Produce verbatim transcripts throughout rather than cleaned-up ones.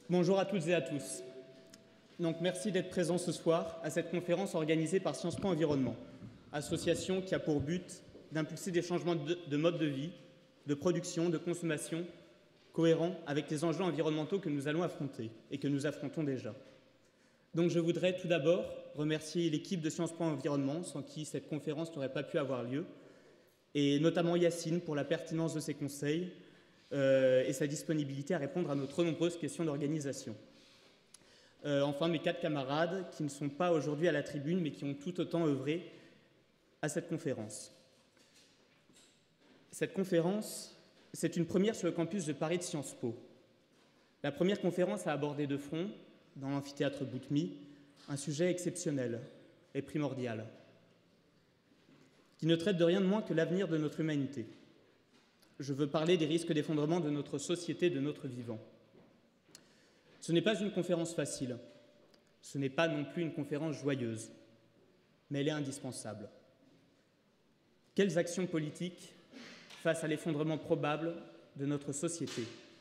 Bonjour à toutes et à tous. Donc, merci d'être présents ce soir à cette conférence organisée par Sciences Po Environnement, association qui a pour but d'impulser des changements de, de mode de vie, de production, de consommation, cohérents avec les enjeux environnementaux que nous allons affronter et que nous affrontons déjà. Donc, je voudrais tout d'abord remercier l'équipe de Sciences Po Environnement, sans qui cette conférence n'aurait pas pu avoir lieu, et notamment Yacine pour la pertinence de ses conseils euh, et sa disponibilité à répondre à nos trop nombreuses questions d'organisation. Euh, enfin, mes quatre camarades qui ne sont pas aujourd'hui à la tribune, mais qui ont tout autant œuvré à cette conférence. Cette conférence, c'est une première sur le campus de Paris de Sciences Po. La première conférence a abordé de front, dans l'amphithéâtre Boutmy, un sujet exceptionnel et primordial, qui ne traite de rien de moins que l'avenir de notre humanité. Je veux parler des risques d'effondrement de notre société, de notre vivant. Ce n'est pas une conférence facile, ce n'est pas non plus une conférence joyeuse, mais elle est indispensable. Quelles actions politiques face à l'effondrement probable de notre société?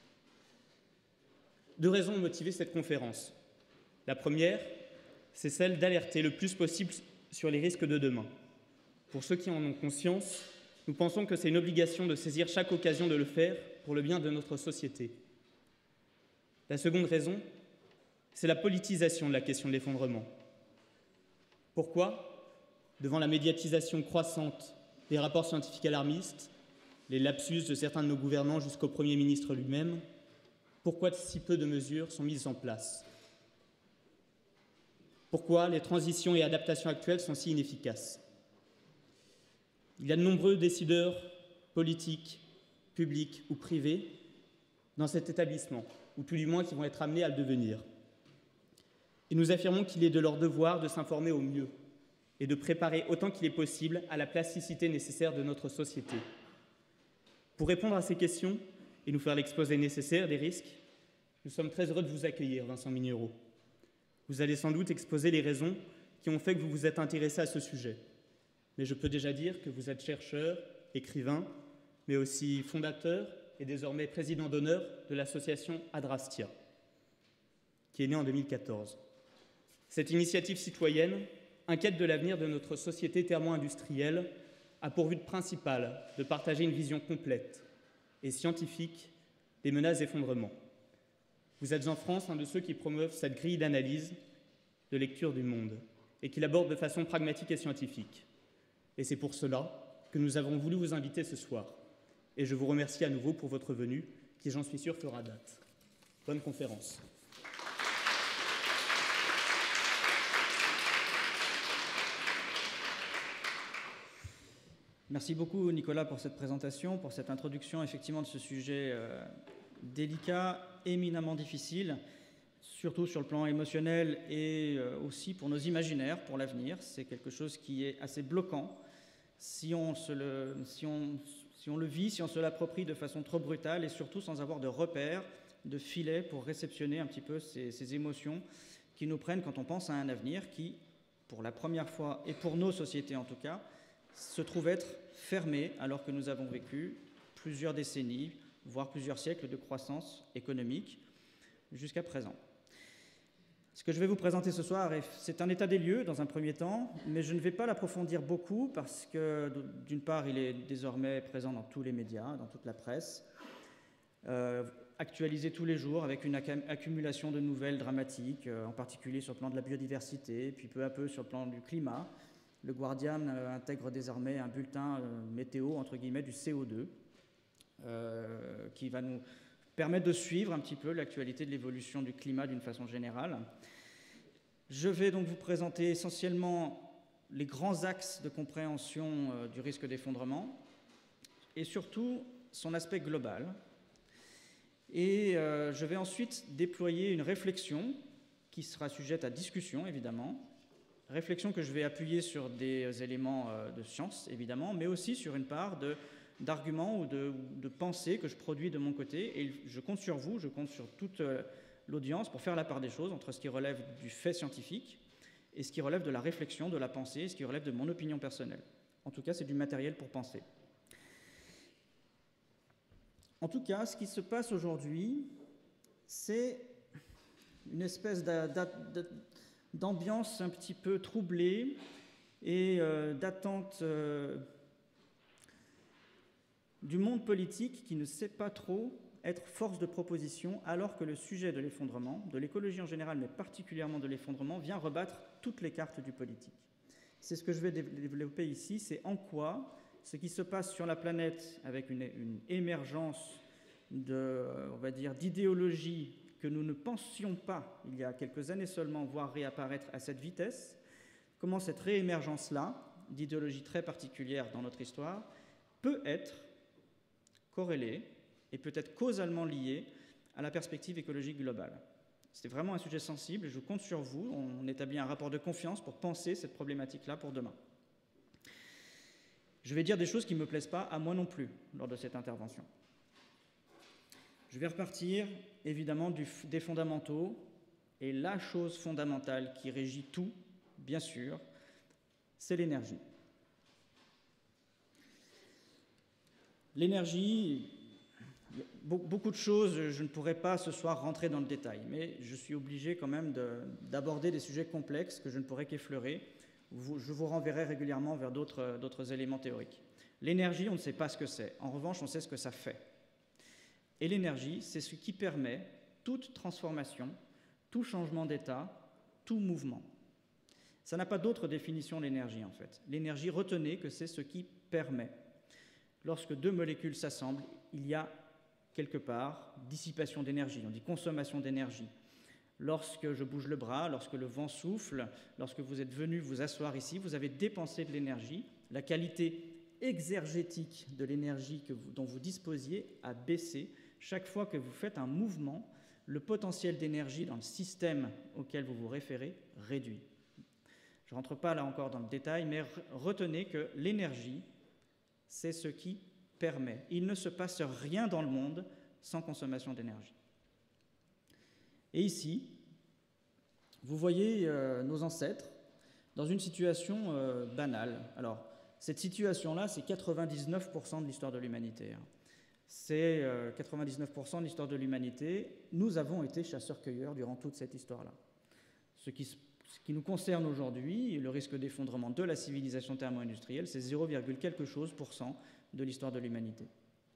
Deux raisons ont motivé cette conférence. La première, c'est celle d'alerter le plus possible sur les risques de demain. Pour ceux qui en ont conscience, nous pensons que c'est une obligation de saisir chaque occasion de le faire pour le bien de notre société. La seconde raison, c'est la politisation de la question de l'effondrement. Pourquoi? Devant la médiatisation croissante des rapports scientifiques alarmistes, les lapsus de certains de nos gouvernants jusqu'au Premier ministre lui-même, pourquoi si peu de mesures sont mises en place? Pourquoi les transitions et adaptations actuelles sont si inefficaces? Il y a de nombreux décideurs politiques, publics ou privés dans cet établissement, ou tout du moins qui vont être amenés à le devenir. Et nous affirmons qu'il est de leur devoir de s'informer au mieux et de préparer autant qu'il est possible à la plasticité nécessaire de notre société. Pour répondre à ces questions et nous faire l'exposé nécessaire des risques, nous sommes très heureux de vous accueillir, Vincent Mignero. Vous allez sans doute exposer les raisons qui ont fait que vous vous êtes intéressé à ce sujet. Mais je peux déjà dire que vous êtes chercheur, écrivain, mais aussi fondateur et désormais président d'honneur de l'association Adrastia, qui est née en deux mille quatorze. Cette initiative citoyenne, inquiète de l'avenir de notre société thermo-industrielle, a pour but principal de partager une vision complète et scientifique des menaces d'effondrement. Vous êtes en France un de ceux qui promeuvent cette grille d'analyse, de lecture du monde, et qui l'aborde de façon pragmatique et scientifique. Et c'est pour cela que nous avons voulu vous inviter ce soir. Et je vous remercie à nouveau pour votre venue, qui, j'en suis sûr, fera date. Bonne conférence. Merci beaucoup, Nicolas, pour cette présentation, pour cette introduction, effectivement, de ce sujet euh, délicat, éminemment difficile, surtout sur le plan émotionnel et euh, aussi pour nos imaginaires, pour l'avenir. C'est quelque chose qui est assez bloquant si on, se le, si, on, si on le vit, si on se l'approprie de façon trop brutale et surtout sans avoir de repères, de filets pour réceptionner un petit peu ces, ces émotions qui nous prennent quand on pense à un avenir qui, pour la première fois, et pour nos sociétés en tout cas, se trouve être fermé alors que nous avons vécu plusieurs décennies, voire plusieurs siècles de croissance économique jusqu'à présent. Ce que je vais vous présenter ce soir, c'est un état des lieux dans un premier temps, mais je ne vais pas l'approfondir beaucoup parce que, d'une part, il est désormais présent dans tous les médias, dans toute la presse, euh, actualisé tous les jours avec une accumulation de nouvelles dramatiques, euh, en particulier sur le plan de la biodiversité, puis peu à peu sur le plan du climat. Le Guardian euh, intègre désormais un bulletin euh, météo, entre guillemets, du C O deux, euh, qui va nous permettre de suivre un petit peu l'actualité de l'évolution du climat d'une façon générale. Je vais donc vous présenter essentiellement les grands axes de compréhension euh, du risque d'effondrement et surtout son aspect global. Et euh, je vais ensuite déployer une réflexion qui sera sujette à discussion, évidemment, réflexion que je vais appuyer sur des éléments euh, de science, évidemment, mais aussi sur une part de d'arguments ou de, de pensées que je produis de mon côté, et je compte sur vous, je compte sur toute l'audience pour faire la part des choses entre ce qui relève du fait scientifique et ce qui relève de la réflexion, de la pensée, et ce qui relève de mon opinion personnelle. En tout cas, c'est du matériel pour penser. En tout cas, ce qui se passe aujourd'hui, c'est une espèce d'ambiance un petit peu troublée et euh, d'attente euh, du monde politique qui ne sait pas trop être force de proposition, alors que le sujet de l'effondrement, de l'écologie en général, mais particulièrement de l'effondrement, vient rebattre toutes les cartes du politique. C'est ce que je vais développer ici, c'est en quoi ce qui se passe sur la planète avec une, une émergence de, on va dire, d'idéologies que nous ne pensions pas, il y a quelques années seulement, voir réapparaître à cette vitesse, comment cette réémergence-là, d'idéologies très particulières dans notre histoire, peut être corrélée et peut-être causalement liée à la perspective écologique globale. C'est vraiment un sujet sensible et je compte sur vous. On établit un rapport de confiance pour penser cette problématique-là pour demain. Je vais dire des choses qui ne me plaisent pas à moi non plus lors de cette intervention. Je vais repartir évidemment du, des fondamentaux et la chose fondamentale qui régit tout, bien sûr, c'est l'énergie. L'énergie, beaucoup de choses, je ne pourrais pas ce soir rentrer dans le détail, mais je suis obligé quand même de, d'aborder des sujets complexes que je ne pourrais qu'effleurer. Je vous renverrai régulièrement vers d'autres, d'autres éléments théoriques. L'énergie, on ne sait pas ce que c'est. En revanche, on sait ce que ça fait. Et l'énergie, c'est ce qui permet toute transformation, tout changement d'état, tout mouvement. Ça n'a pas d'autre définition, l'énergie, en fait. L'énergie, retenez que c'est ce qui permet. Lorsque deux molécules s'assemblent, il y a quelque part dissipation d'énergie, on dit consommation d'énergie. Lorsque je bouge le bras, lorsque le vent souffle, lorsque vous êtes venu vous asseoir ici, vous avez dépensé de l'énergie. La qualité exergétique de l'énergie que vous, dont vous disposiez a baissé. Chaque fois que vous faites un mouvement, le potentiel d'énergie dans le système auquel vous vous référez réduit. Je ne rentre pas là encore dans le détail, mais retenez que l'énergie, c'est ce qui permet. Il ne se passe rien dans le monde sans consommation d'énergie. Et ici, vous voyez euh, nos ancêtres dans une situation euh, banale. Alors, cette situation-là, c'est quatre-vingt-dix-neuf pour cent de l'histoire de l'humanité. Hein. C'est euh, quatre-vingt-dix-neuf pour cent de l'histoire de l'humanité. Nous avons été chasseurs-cueilleurs durant toute cette histoire-là. Ce qui, ce qui nous concerne aujourd'hui, le risque d'effondrement de la civilisation thermo-industrielle, c'est zéro virgule quelque chose pour cent de l'histoire de l'humanité.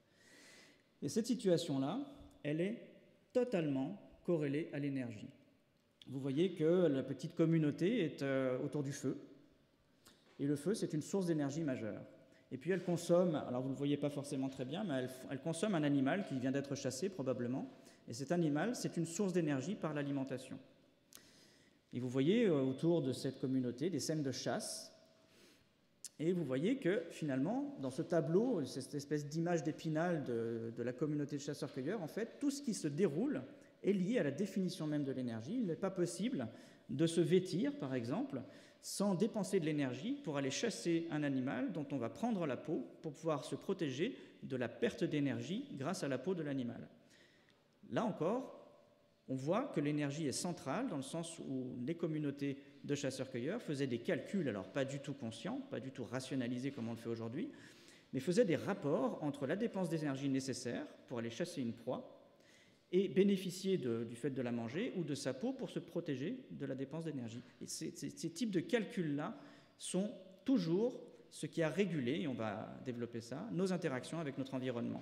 Et cette situation-là, elle est totalement corrélée à l'énergie. Vous voyez que la petite communauté est euh, autour du feu, et le feu, c'est une source d'énergie majeure. Et puis elle consomme, alors vous ne le voyez pas forcément très bien, mais elle, elle consomme un animal qui vient d'être chassé probablement, et cet animal, c'est une source d'énergie par l'alimentation. Et vous voyez euh, autour de cette communauté des scènes de chasse, et vous voyez que finalement, dans ce tableau, cette espèce d'image d'épinal de, de la communauté de chasseurs-cueilleurs, en fait, tout ce qui se déroule est lié à la définition même de l'énergie. Il n'est pas possible de se vêtir, par exemple, sans dépenser de l'énergie pour aller chasser un animal dont on va prendre la peau pour pouvoir se protéger de la perte d'énergie grâce à la peau de l'animal. Là encore, on voit que l'énergie est centrale dans le sens où les communautés de chasseurs-cueilleurs faisaient des calculs, alors pas du tout conscients, pas du tout rationalisés comme on le fait aujourd'hui, mais faisaient des rapports entre la dépense d'énergie nécessaire pour aller chasser une proie et bénéficier de, du fait de la manger ou de sa peau pour se protéger de la dépense d'énergie. Et ces, ces, ces types de calculs-là sont toujours ce qui a régulé, et on va développer ça, nos interactions avec notre environnement.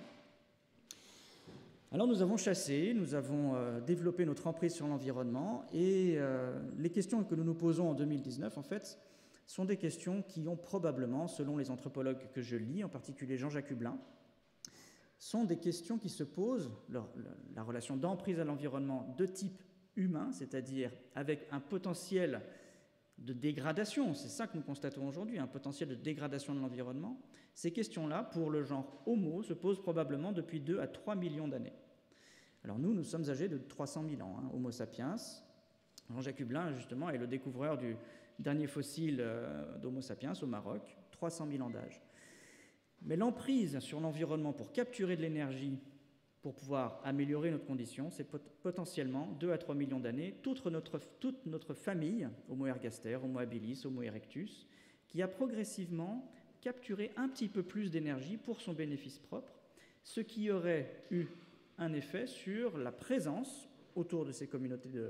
Alors nous avons chassé, nous avons euh, développé notre emprise sur l'environnement, et euh, les questions que nous nous posons en deux mille dix-neuf, en fait, sont des questions qui ont probablement, selon les anthropologues que je lis, en particulier Jean-Jacques Hublin, sont des questions qui se posent, leur, la relation d'emprise à l'environnement de type humain, c'est-à-dire avec un potentiel de dégradation, c'est ça que nous constatons aujourd'hui, un potentiel de dégradation de l'environnement. Ces questions-là, pour le genre Homo, se posent probablement depuis deux à trois millions d'années. Alors nous, nous sommes âgés de trois cent mille ans, hein, Homo sapiens. Jean-Jacques Hublin, justement, est le découvreur du dernier fossile euh, d'Homo sapiens au Maroc, trois cent mille ans d'âge. Mais l'emprise sur l'environnement pour capturer de l'énergie, pour pouvoir améliorer notre condition, c'est pot- potentiellement deux à trois millions d'années, toute notre, toute notre famille, Homo ergaster, Homo habilis, Homo erectus, qui a progressivement capturé un petit peu plus d'énergie pour son bénéfice propre, ce qui aurait eu un effet sur la présence autour de ces communautés de,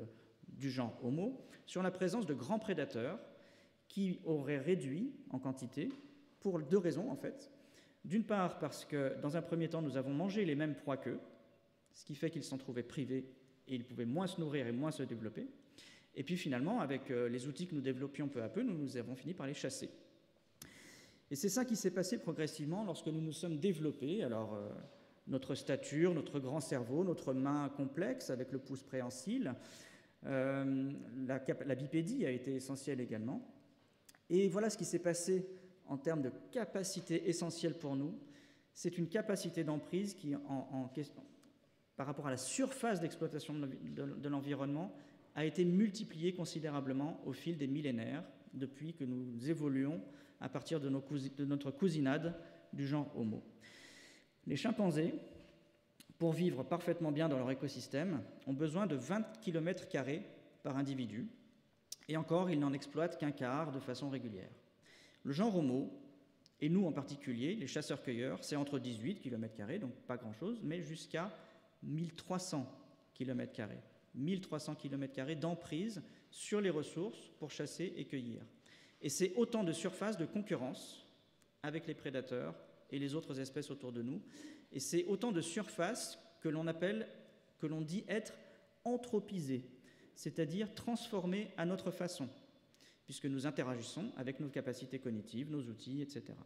du genre Homo sur la présence de grands prédateurs qui auraient réduit en quantité pour deux raisons en fait. D'une part parce que dans un premier temps nous avons mangé les mêmes proies qu'eux, ce qui fait qu'ils s'en trouvaient privés et ils pouvaient moins se nourrir et moins se développer. Et puis finalement, avec les outils que nous développions peu à peu, nous, nous avons fini par les chasser. Et c'est ça qui s'est passé progressivement lorsque nous nous sommes développés. Alors, euh, notre stature, notre grand cerveau, notre main complexe avec le pouce préhensile, euh, la, la bipédie a été essentielle également. Et voilà ce qui s'est passé en termes de capacité essentielle pour nous. C'est une capacité d'emprise qui, en, en question, par rapport à la surface d'exploitation de, de, de l'environnement, a été multipliée considérablement au fil des millénaires, depuis que nous évoluons à partir de, nos cousi- de notre cousinade du genre Homo. Les chimpanzés, pour vivre parfaitement bien dans leur écosystème, ont besoin de vingt kilomètres carrés par individu, et encore, ils n'en exploitent qu'un quart de façon régulière. Le genre Homo, et nous en particulier, les chasseurs-cueilleurs, c'est entre dix-huit kilomètres carrés, donc pas grand-chose, mais jusqu'à mille trois cents kilomètres carrés. mille trois cents kilomètres carrés d'emprise sur les ressources pour chasser et cueillir. Et c'est autant de surface de concurrence avec les prédateurs et les autres espèces autour de nous. Et c'est autant de surface que l'on appelle, que l'on dit être anthropisée, c'est-à-dire transformée à notre façon, puisque nous interagissons avec nos capacités cognitives, nos outils, et cetera.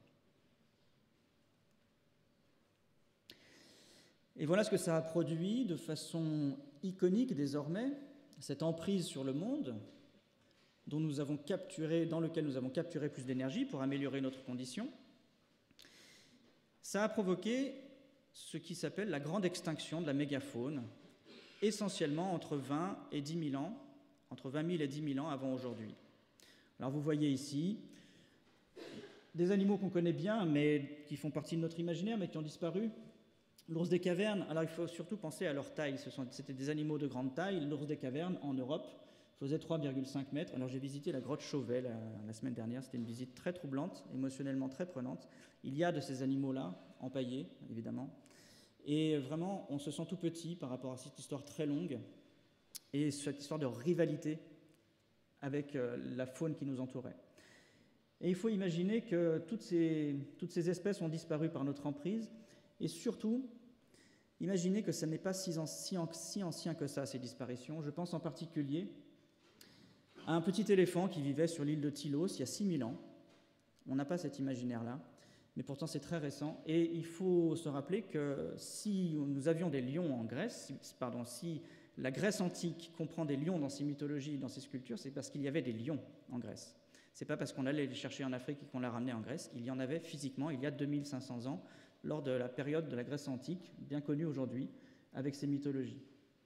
Et voilà ce que ça a produit de façon iconique désormais, cette emprise sur le monde dont nous avons capturé, dans lequel nous avons capturé plus d'énergie pour améliorer notre condition. Ça a provoqué ce qui s'appelle la grande extinction de la mégafaune, essentiellement entre vingt et dix mille ans, entre vingt mille et dix mille ans avant aujourd'hui. Alors vous voyez ici des animaux qu'on connaît bien, mais qui font partie de notre imaginaire, mais qui ont disparu. L'ours des cavernes, alors il faut surtout penser à leur taille. Ce sont, c'était des animaux de grande taille. L'ours des cavernes, en Europe, faisait trois virgule cinq mètres. Alors j'ai visité la grotte Chauvet la, la semaine dernière. C'était une visite très troublante, émotionnellement très prenante. Il y a de ces animaux-là, empaillés, évidemment. Et vraiment, on se sent tout petit par rapport à cette histoire très longue et cette histoire de rivalité avec la faune qui nous entourait. Et il faut imaginer que toutes ces, toutes ces espèces ont disparu par notre emprise. Et surtout, imaginez que ce n'est pas si, si, si ancien que ça, ces disparitions. Je pense en particulier à un petit éléphant qui vivait sur l'île de Tylos il y a six mille ans. On n'a pas cet imaginaire-là, mais pourtant c'est très récent. Et il faut se rappeler que si nous avions des lions en Grèce, si, pardon, si la Grèce antique comprend des lions dans ses mythologies, dans ses sculptures, c'est parce qu'il y avait des lions en Grèce. C'est pas parce qu'on allait les chercher en Afrique et qu'on les ramenait en Grèce. Il y en avait physiquement il y a deux mille cinq cents ans, lors de la période de la Grèce antique, bien connue aujourd'hui, avec ses mythologies.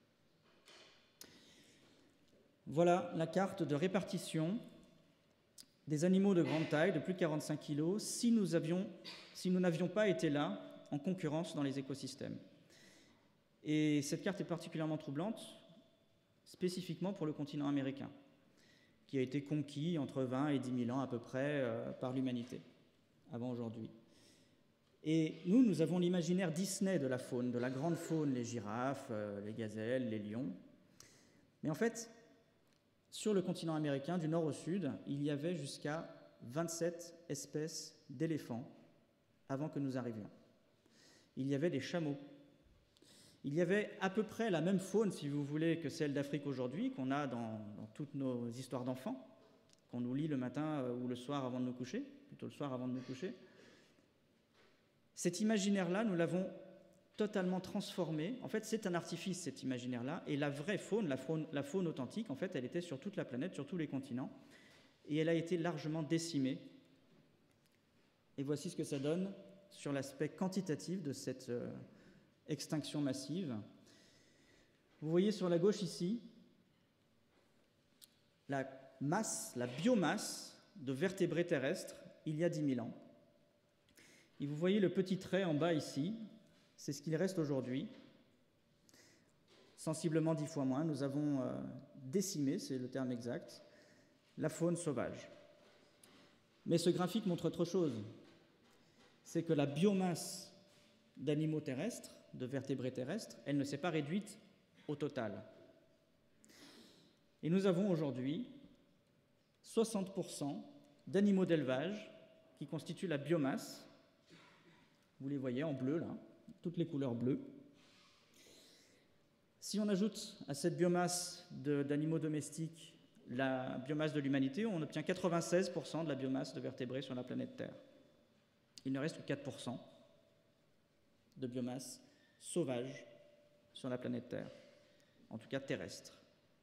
Voilà la carte de répartition des animaux de grande taille, de plus de quarante-cinq kilos, si nous avions, si nous n'avions pas été là en concurrence dans les écosystèmes. Et cette carte est particulièrement troublante, spécifiquement pour le continent américain, qui a été conquis entre vingt et dix mille ans à peu près euh, par l'humanité, avant aujourd'hui. Et nous, nous avons l'imaginaire Disney de la faune, de la grande faune, les girafes, euh, les gazelles, les lions. Mais en fait, sur le continent américain, du nord au sud, il y avait jusqu'à vingt-sept espèces d'éléphants avant que nous arrivions. Il y avait des chameaux. Il y avait à peu près la même faune, si vous voulez, que celle d'Afrique aujourd'hui, qu'on a dans, dans toutes nos histoires d'enfants, qu'on nous lit le matin ou le soir avant de nous coucher, plutôt le soir avant de nous coucher. Cet imaginaire-là, nous l'avons totalement transformé. En fait, c'est un artifice, cet imaginaire-là. Et la vraie faune, la faune, la faune authentique, en fait, elle était sur toute la planète, sur tous les continents. Et elle a été largement décimée. Et voici ce que ça donne sur l'aspect quantitatif de cette euh, extinction massive. Vous voyez sur la gauche ici, la masse, la biomasse de vertébrés terrestres il y a dix mille ans. Et vous voyez le petit trait en bas ici, c'est ce qu'il reste aujourd'hui. Sensiblement dix fois moins, nous avons euh, décimé, c'est le terme exact, la faune sauvage. Mais ce graphique montre autre chose, c'est que la biomasse d'animaux terrestres, de vertébrés terrestres, elle ne s'est pas réduite au total. Et nous avons aujourd'hui soixante pour cent d'animaux d'élevage qui constituent la biomasse. Vous les voyez en bleu, là, toutes les couleurs bleues. Si on ajoute à cette biomasse d'animaux domestiques la biomasse de l'humanité, on obtient quatre-vingt-seize pour cent de la biomasse de vertébrés sur la planète Terre. Il ne reste que quatre pour cent de biomasse sauvage sur la planète Terre, en tout cas terrestre.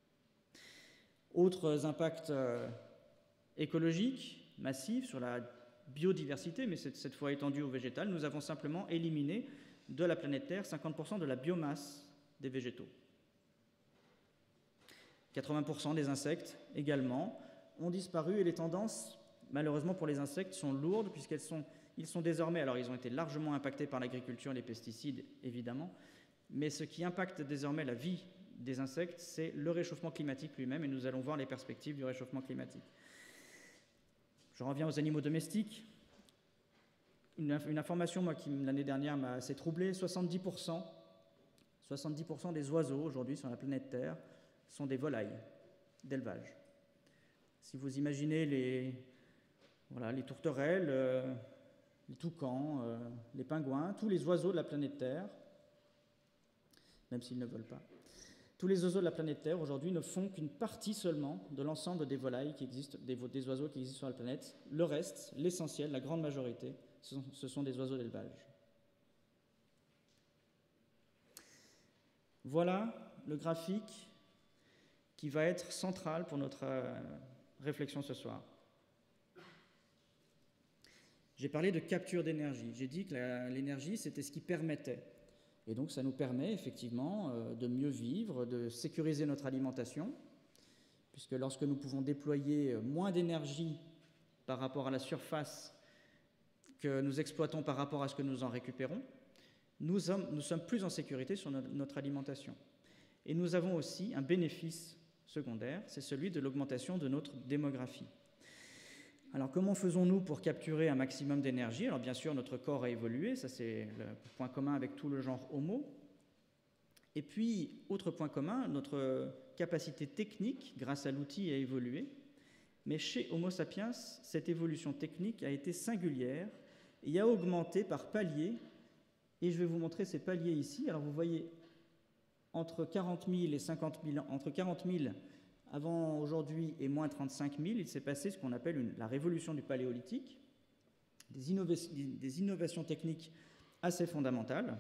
Autres impacts euh, écologiques massifs sur la biodiversité, mais cette, cette fois étendue au végétal, nous avons simplement éliminé de la planète Terre cinquante pour cent de la biomasse des végétaux. quatre-vingts pour cent des insectes également ont disparu et les tendances, malheureusement pour les insectes, sont lourdes puisqu'elles sont, ils sont désormais, alors ils ont été largement impactés par l'agriculture, les pesticides évidemment, mais ce qui impacte désormais la vie des insectes, c'est le réchauffement climatique lui-même et nous allons voir les perspectives du réchauffement climatique. Je reviens aux animaux domestiques. Une, une information moi, qui l'année dernière m'a assez troublé, soixante-dix pour cent, soixante-dix pour cent des oiseaux aujourd'hui sur la planète Terre sont des volailles d'élevage. Si vous imaginez les, voilà, les tourterelles, euh, les toucans, euh, les pingouins, tous les oiseaux de la planète Terre, même s'ils ne volent pas, tous les oiseaux de la planète Terre aujourd'hui ne font qu'une partie seulement de l'ensemble des volailles qui existent, des, des oiseaux qui existent sur la planète. Le reste, l'essentiel, la grande majorité, ce sont, ce sont des oiseaux d'élevage. Voilà le graphique qui va être central pour notre euh, réflexion ce soir. J'ai parlé de capture d'énergie. J'ai dit que l'énergie, c'était ce qui permettait. Et donc, ça nous permet effectivement euh, de mieux vivre, de sécuriser notre alimentation, puisque lorsque nous pouvons déployer moins d'énergie par rapport à la surface que nous exploitons par rapport à ce que nous en récupérons, nous sommes, nous sommes plus en sécurité sur notre, notre alimentation. Et nous avons aussi un bénéfice secondaire, c'est celui de l'augmentation de notre démographie. Alors comment faisons-nous pour capturer un maximum d'énergie? Alors bien sûr, notre corps a évolué, ça c'est le point commun avec tout le genre Homo. Et puis, autre point commun, notre capacité technique, grâce à l'outil, a évolué. Mais chez Homo sapiens, cette évolution technique a été singulière et a augmenté par paliers. Et je vais vous montrer ces paliers ici. Alors vous voyez, entre quarante mille et cinquante mille, entre quarante mille avant aujourd'hui et moins trente-cinq mille, il s'est passé ce qu'on appelle une, la révolution du paléolithique, des, innova des innovations techniques assez fondamentales,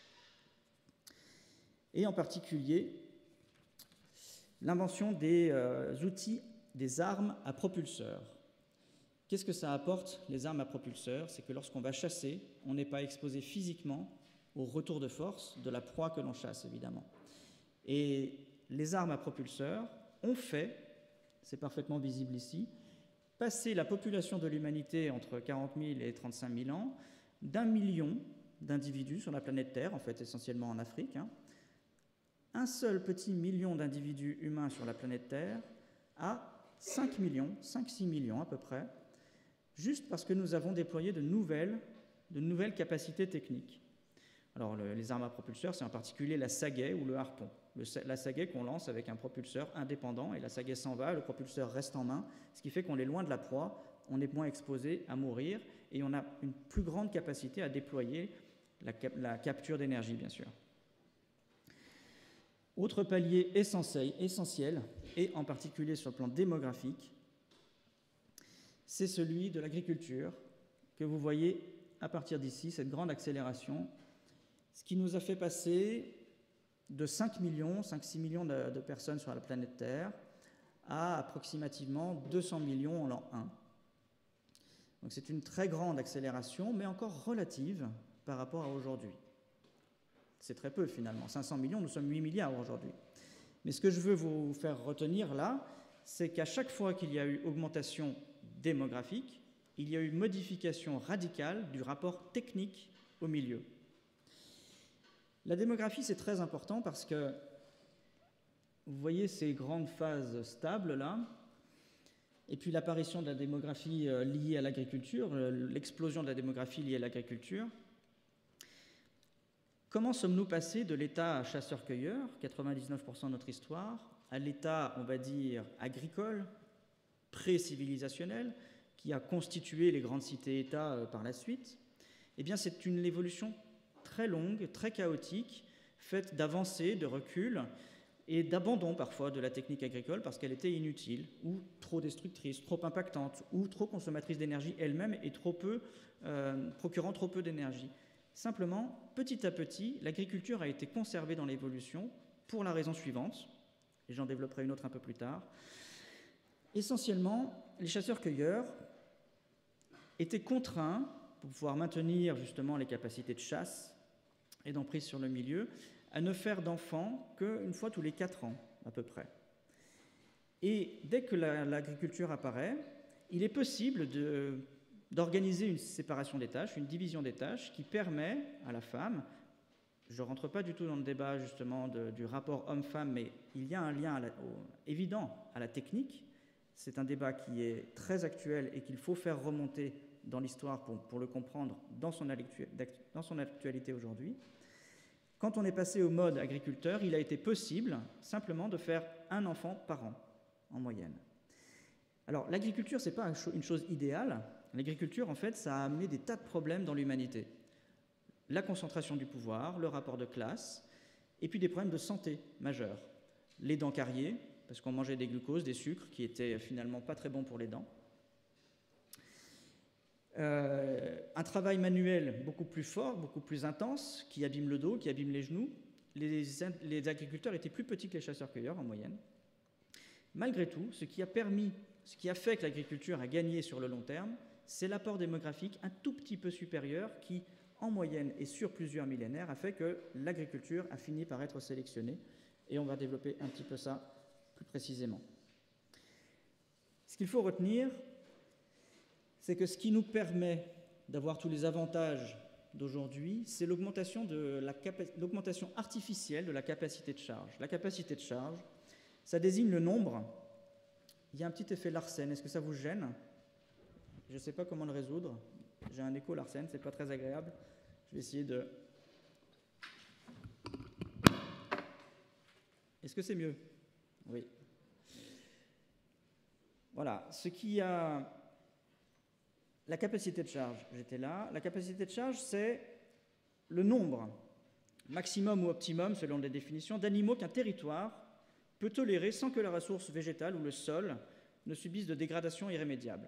et en particulier l'invention des euh, outils, des armes à propulseurs. Qu'est-ce que ça apporte, les armes à propulseurs? C'est que lorsqu'on va chasser, on n'est pas exposé physiquement au retour de force de la proie que l'on chasse, évidemment. Et les armes à propulseurs ont fait, c'est parfaitement visible ici, passer la population de l'humanité entre quarante mille et trente-cinq mille ans d'un million d'individus sur la planète Terre, en fait essentiellement en Afrique, hein, un seul petit million d'individus humains sur la planète Terre à cinq millions, cinq à six millions à peu près, juste parce que nous avons déployé de nouvelles, de nouvelles capacités techniques. Alors le, les armes à propulseurs, c'est en particulier la sagaie ou le harpon. Le, la sagaie qu'on lance avec un propulseur indépendant, et la sagaie s'en va, le propulseur reste en main, ce qui fait qu'on est loin de la proie, on est moins exposé à mourir, et on a une plus grande capacité à déployer la, cap la capture d'énergie, bien sûr. Autre palier essentiel, essentiel, et en particulier sur le plan démographique, c'est celui de l'agriculture, que vous voyez à partir d'ici, cette grande accélération, ce qui nous a fait passer de cinq millions, cinq à six millions de, de personnes sur la planète Terre à approximativement deux cents millions en l'an un. Donc c'est une très grande accélération, mais encore relative par rapport à aujourd'hui. C'est très peu finalement, cinq cents millions, nous sommes huit milliards aujourd'hui. Mais ce que je veux vous faire retenir là, c'est qu'à chaque fois qu'il y a eu augmentation démographique, il y a eu modification radicale du rapport technique au milieu. La démographie, c'est très important parce que vous voyez ces grandes phases stables là, et puis l'apparition de la démographie liée à l'agriculture, l'explosion de la démographie liée à l'agriculture. Comment sommes-nous passés de l'état chasseur-cueilleur, quatre-vingt-dix-neuf pour cent de notre histoire, à l'état, on va dire, agricole, pré-civilisationnel, qui a constitué les grandes cités-États euh, par la suite, eh bien c'est une évolution très longue, très chaotique, faite d'avancées, de reculs et d'abandon parfois de la technique agricole parce qu'elle était inutile ou trop destructrice, trop impactante ou trop consommatrice d'énergie elle-même et trop peu, euh, procurant trop peu d'énergie. Simplement, petit à petit, l'agriculture a été conservée dans l'évolution pour la raison suivante, et j'en développerai une autre un peu plus tard. Essentiellement, les chasseurs-cueilleurs étaient contraints, pour pouvoir maintenir justement les capacités de chasse et d'emprise sur le milieu, à ne faire d'enfants qu'une fois tous les quatre ans, à peu près. Et dès que la, l'agriculture apparaît, il est possible de, d'organiser une séparation des tâches, une division des tâches qui permet à la femme, je ne rentre pas du tout dans le débat justement de, du rapport homme-femme, mais il y a un lien à la, au, évident à la technique. C'est un débat qui est très actuel et qu'il faut faire remonter dans l'histoire pour, pour le comprendre dans son, dans son actualité aujourd'hui. Quand on est passé au mode agriculteur, il a été possible simplement de faire un enfant par an, en moyenne. Alors, l'agriculture, ce n'est pas une chose idéale. L'agriculture, en fait, ça a amené des tas de problèmes dans l'humanité. La concentration du pouvoir, le rapport de classe, et puis des problèmes de santé majeurs. Les dents cariées, parce qu'on mangeait des glucoses, des sucres, qui étaient finalement pas très bons pour les dents. Euh, un travail manuel beaucoup plus fort, beaucoup plus intense, qui abîme le dos, qui abîme les genoux. Les, les agriculteurs étaient plus petits que les chasseurs-cueilleurs en moyenne. Malgré tout, ce qui a permis, ce qui a fait que l'agriculture a gagné sur le long terme, c'est l'apport démographique un tout petit peu supérieur qui, en moyenne et sur plusieurs millénaires, a fait que l'agriculture a fini par être sélectionnée. Et on va développer un petit peu ça plus précisément. Ce qu'il faut retenir, c'est que ce qui nous permet d'avoir tous les avantages d'aujourd'hui, c'est l'augmentation, de la capa- l'augmentation artificielle de la capacité de charge. La capacité de charge, ça désigne le nombre. Il y a un petit effet Larsen. Est-ce que ça vous gêne ? Je ne sais pas comment le résoudre. J'ai un écho Larsen, c'est pas très agréable. Je vais essayer de... Est-ce que c'est mieux ? Oui. Voilà. Ce qui a... La capacité de charge, j'étais là. La capacité de charge, c'est le nombre, maximum ou optimum, selon les définitions, d'animaux qu'un territoire peut tolérer sans que la ressource végétale ou le sol ne subissent de dégradation irrémédiable.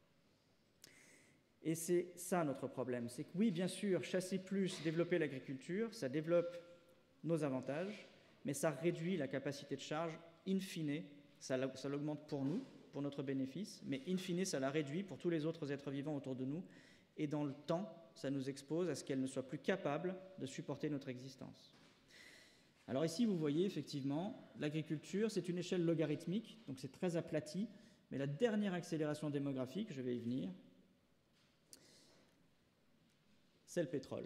Et c'est ça notre problème. C'est que oui, bien sûr, chasser plus, développer l'agriculture, ça développe nos avantages, mais ça réduit la capacité de charge in fine, ça, ça l'augmente pour nous, pour notre bénéfice, mais in fine, ça la réduit pour tous les autres êtres vivants autour de nous, et dans le temps, ça nous expose à ce qu'elle ne soit plus capable de supporter notre existence. Alors ici, vous voyez effectivement, l'agriculture, c'est une échelle logarithmique, donc c'est très aplati, mais la dernière accélération démographique, je vais y venir, c'est le pétrole.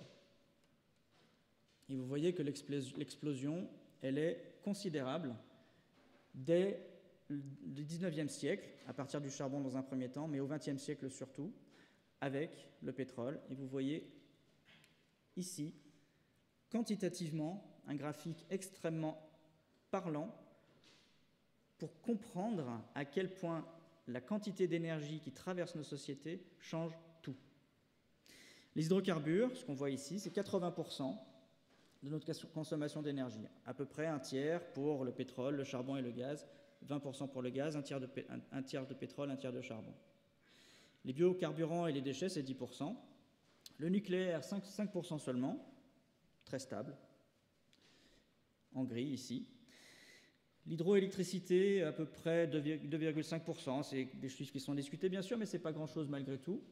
Et vous voyez que l'explosion, elle est considérable dès le dix-neuvième siècle, à partir du charbon dans un premier temps, mais au vingtième siècle surtout, avec le pétrole. Et vous voyez ici, quantitativement, un graphique extrêmement parlant pour comprendre à quel point la quantité d'énergie qui traverse nos sociétés change tout. Les hydrocarbures, ce qu'on voit ici, c'est quatre-vingts pour cent de notre consommation d'énergie, à peu près un tiers pour le pétrole, le charbon et le gaz, vingt pour cent pour le gaz, un tiers de, un, un tiers de pétrole, un tiers de charbon. Les biocarburants et les déchets, c'est dix pour cent. Le nucléaire, cinq pour cent seulement, très stable, en gris ici. L'hydroélectricité, à peu près deux virgule cinq pour cent, c'est des chiffres qui sont discutés bien sûr, mais ce n'est pas grand-chose malgré tout.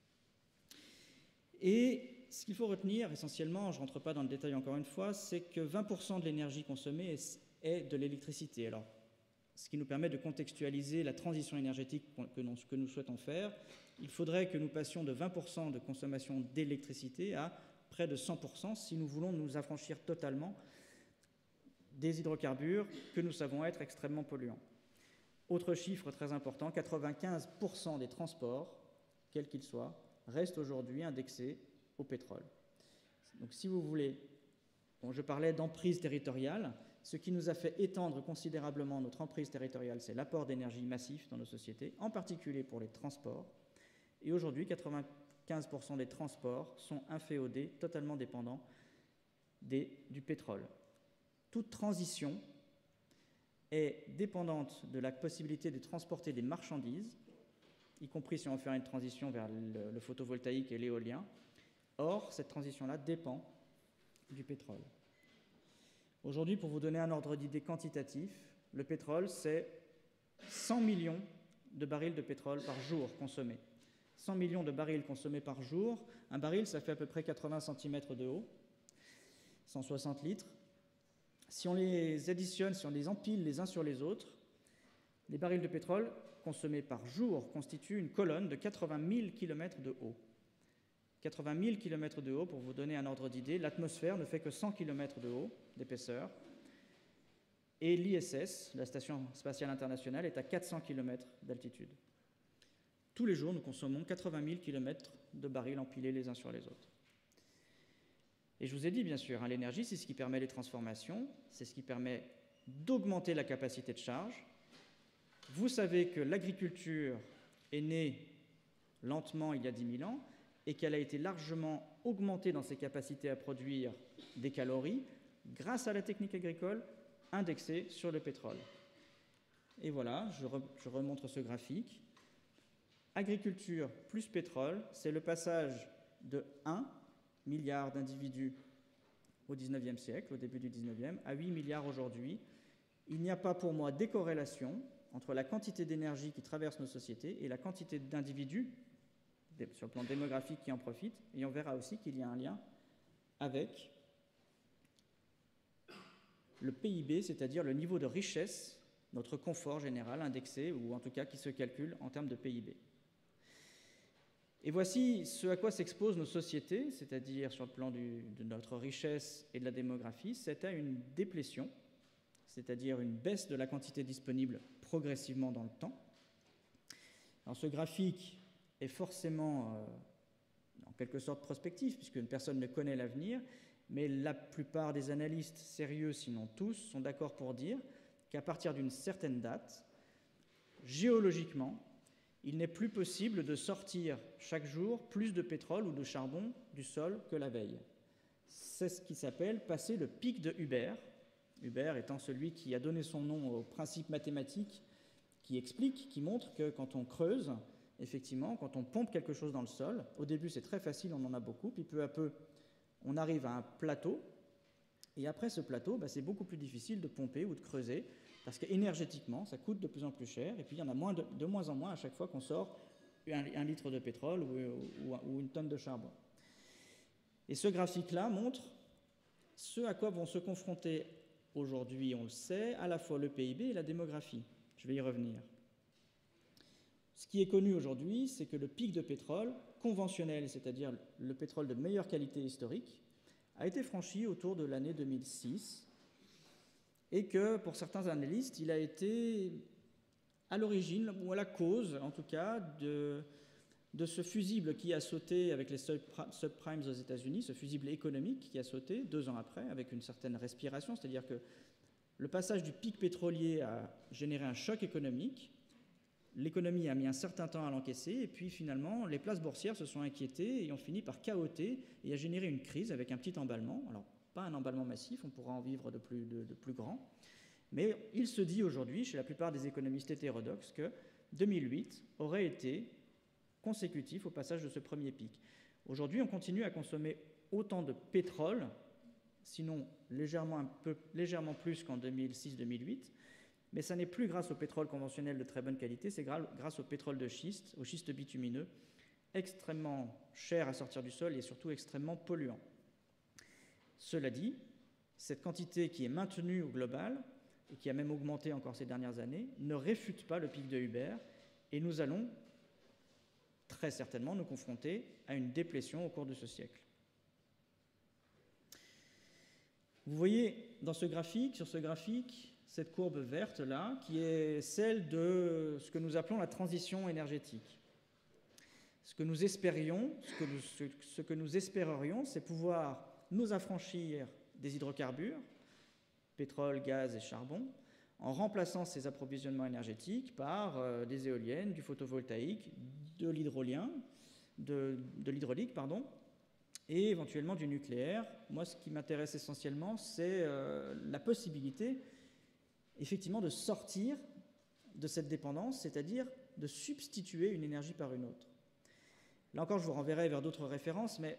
Et ce qu'il faut retenir essentiellement, je ne rentre pas dans le détail encore une fois, c'est que vingt pour cent de l'énergie consommée est, est de l'électricité. Alors, ce qui nous permet de contextualiser la transition énergétique que nous, que nous souhaitons faire, il faudrait que nous passions de vingt pour cent de consommation d'électricité à près de cent pour cent si nous voulons nous affranchir totalement des hydrocarbures que nous savons être extrêmement polluants. Autre chiffre très important, quatre-vingt-quinze pour cent des transports, quels qu'ils soient, restent aujourd'hui indexés au pétrole. Donc si vous voulez, bon, je parlais d'emprise territoriale, ce qui nous a fait étendre considérablement notre emprise territoriale, c'est l'apport d'énergie massif dans nos sociétés, en particulier pour les transports. Et aujourd'hui, quatre-vingt-quinze pour cent des transports sont inféodés, totalement dépendants des, du pétrole. Toute transition est dépendante de la possibilité de transporter des marchandises, y compris si on veut faire une transition vers le, le photovoltaïque et l'éolien. Or, cette transition-là dépend du pétrole. Aujourd'hui, pour vous donner un ordre d'idée quantitatif, le pétrole, c'est cent millions de barils de pétrole par jour consommés. cent millions de barils consommés par jour. Un baril, ça fait à peu près quatre-vingts centimètres de haut, cent soixante litres. Si on les additionne, si on les empile les uns sur les autres, les barils de pétrole consommés par jour constituent une colonne de quatre-vingt mille kilomètres de haut. quatre-vingt mille kilomètres de haut, pour vous donner un ordre d'idée, l'atmosphère ne fait que cent kilomètres de haut d'épaisseur, et l'I S S, la Station spatiale internationale, est à quatre cents kilomètres d'altitude. Tous les jours, nous consommons quatre-vingt mille kilomètres de barils empilés les uns sur les autres. Et je vous ai dit, bien sûr, hein, l'énergie, c'est ce qui permet les transformations, c'est ce qui permet d'augmenter la capacité de charge. Vous savez que l'agriculture est née lentement il y a dix mille ans, et qu'elle a été largement augmentée dans ses capacités à produire des calories grâce à la technique agricole indexée sur le pétrole. Et voilà, je, re, je remontre ce graphique. Agriculture plus pétrole, c'est le passage de un milliard d'individus au dix-neuvième siècle, au début du dix-neuvième, à huit milliards aujourd'hui. Il n'y a pas pour moi décorrélation entre la quantité d'énergie qui traverse nos sociétés et la quantité d'individus sur le plan démographique qui en profitent, et on verra aussi qu'il y a un lien avec le P I B, c'est-à-dire le niveau de richesse, notre confort général indexé, ou en tout cas qui se calcule en termes de P I B. Et voici ce à quoi s'exposent nos sociétés, c'est-à-dire sur le plan du, de notre richesse et de la démographie, c'est à une déplétion, c'est-à-dire une baisse de la quantité disponible progressivement dans le temps. Alors ce graphique est forcément, euh, en quelque sorte, prospectif, puisque personne ne connaît l'avenir, mais la plupart des analystes sérieux, sinon tous, sont d'accord pour dire qu'à partir d'une certaine date, géologiquement, il n'est plus possible de sortir chaque jour plus de pétrole ou de charbon du sol que la veille. C'est ce qui s'appelle passer le pic de Huber, Huber étant celui qui a donné son nom au principe mathématique qui explique, qui montre que quand on creuse, effectivement, quand on pompe quelque chose dans le sol, au début c'est très facile, on en a beaucoup, puis peu à peu on arrive à un plateau, et après ce plateau, bah, c'est beaucoup plus difficile de pomper ou de creuser, parce qu'énergétiquement ça coûte de plus en plus cher, et puis il y en a moins de, de moins en moins à chaque fois qu'on sort un, un litre de pétrole ou, ou, ou une tonne de charbon. Et ce graphique-là montre ce à quoi vont se confronter aujourd'hui, on le sait, à la fois le P I B et la démographie. Je vais y revenir. Ce qui est connu aujourd'hui, c'est que le pic de pétrole conventionnel, c'est-à-dire le pétrole de meilleure qualité historique, a été franchi autour de l'année deux mille six et que, pour certains analystes, il a été à l'origine, ou à la cause, en tout cas, de, de ce fusible qui a sauté avec les subprimes aux États-Unis, ce fusible économique qui a sauté deux ans après, avec une certaine respiration, c'est-à-dire que le passage du pic pétrolier a généré un choc économique. L'économie a mis un certain temps à l'encaisser, et puis finalement, les places boursières se sont inquiétées et ont fini par cahoter et à générer une crise avec un petit emballement. Alors, pas un emballement massif, on pourra en vivre de plus, de, de plus grand. Mais il se dit aujourd'hui, chez la plupart des économistes hétérodoxes, que deux mille huit aurait été consécutif au passage de ce premier pic. Aujourd'hui, on continue à consommer autant de pétrole, sinon légèrement, un peu, légèrement plus qu'en deux mille six deux mille huit, mais ça n'est plus grâce au pétrole conventionnel de très bonne qualité, c'est grâce au pétrole de schiste, au schiste bitumineux, extrêmement cher à sortir du sol et surtout extrêmement polluant. Cela dit, cette quantité qui est maintenue au global, et qui a même augmenté encore ces dernières années, ne réfute pas le pic de Huber, et nous allons très certainement nous confronter à une déplétion au cours de ce siècle. Vous voyez dans ce graphique, sur ce graphique, cette courbe verte-là, qui est celle de ce que nous appelons la transition énergétique. Ce que nous espérions, ce que nous, ce, ce que nous espérerions, c'est pouvoir nous affranchir des hydrocarbures, pétrole, gaz et charbon, en remplaçant ces approvisionnements énergétiques par euh, des éoliennes, du photovoltaïque, de l'hydrolien, de, de l'hydraulique, pardon, et éventuellement du nucléaire. Moi, ce qui m'intéresse essentiellement, c'est euh, la possibilité, effectivement, de sortir de cette dépendance, c'est-à-dire de substituer une énergie par une autre. Là encore, je vous renverrai vers d'autres références, mais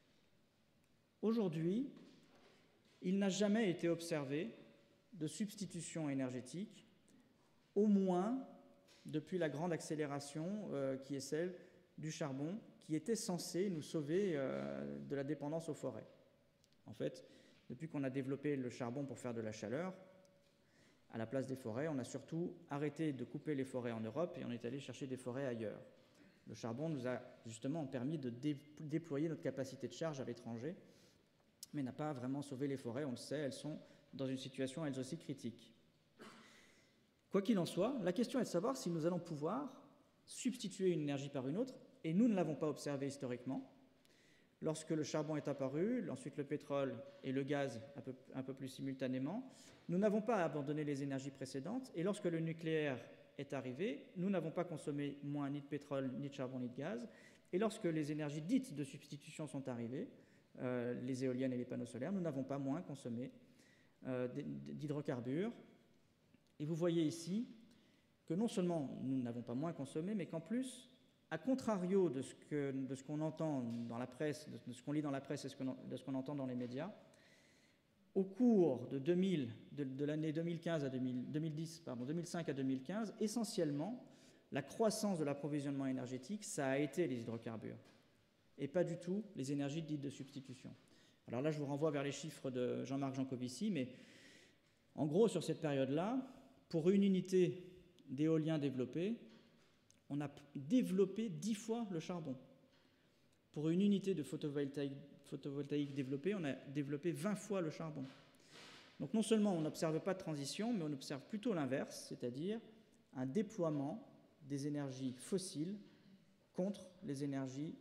aujourd'hui, il n'a jamais été observé de substitution énergétique, au moins depuis la grande accélération euh, qui est celle du charbon, qui était censée nous sauver euh, de la dépendance aux forêts. En fait, depuis qu'on a développé le charbon pour faire de la chaleur, à la place des forêts, on a surtout arrêté de couper les forêts en Europe et on est allé chercher des forêts ailleurs. Le charbon nous a justement permis de dé- déployer notre capacité de charge à l'étranger, mais n'a pas vraiment sauvé les forêts, on le sait, elles sont dans une situation elles aussi critique. Quoi qu'il en soit, la question est de savoir si nous allons pouvoir substituer une énergie par une autre, et nous ne l'avons pas observé historiquement. Lorsque le charbon est apparu, ensuite le pétrole et le gaz un peu, un peu plus simultanément, nous n'avons pas abandonné les énergies précédentes, et lorsque le nucléaire est arrivé, nous n'avons pas consommé moins ni de pétrole, ni de charbon, ni de gaz, et lorsque les énergies dites de substitution sont arrivées, euh, les éoliennes et les panneaux solaires, nous n'avons pas moins consommé euh, d'hydrocarbures. Et vous voyez ici que non seulement nous n'avons pas moins consommé, mais qu'en plus, à contrario de ce, que, de ce qu'on entend dans la presse, de ce qu'on lit dans la presse et de ce qu'on entend dans les médias, au cours de, deux mille, de, de l'année deux mille quinze à deux mille, deux mille dix, pardon, deux mille cinq à deux mille quinze, essentiellement, la croissance de l'approvisionnement énergétique, ça a été les hydrocarbures, et pas du tout les énergies dites de substitution. Alors là, je vous renvoie vers les chiffres de Jean-Marc Jancovici, mais en gros, sur cette période-là, pour une unité d'éolien développé, on a développé dix fois le charbon. Pour une unité de photovoltaïque, photovoltaïque développée, on a développé vingt fois le charbon. Donc non seulement on n'observe pas de transition, mais on observe plutôt l'inverse, c'est-à-dire un déploiement des énergies fossiles contre les énergies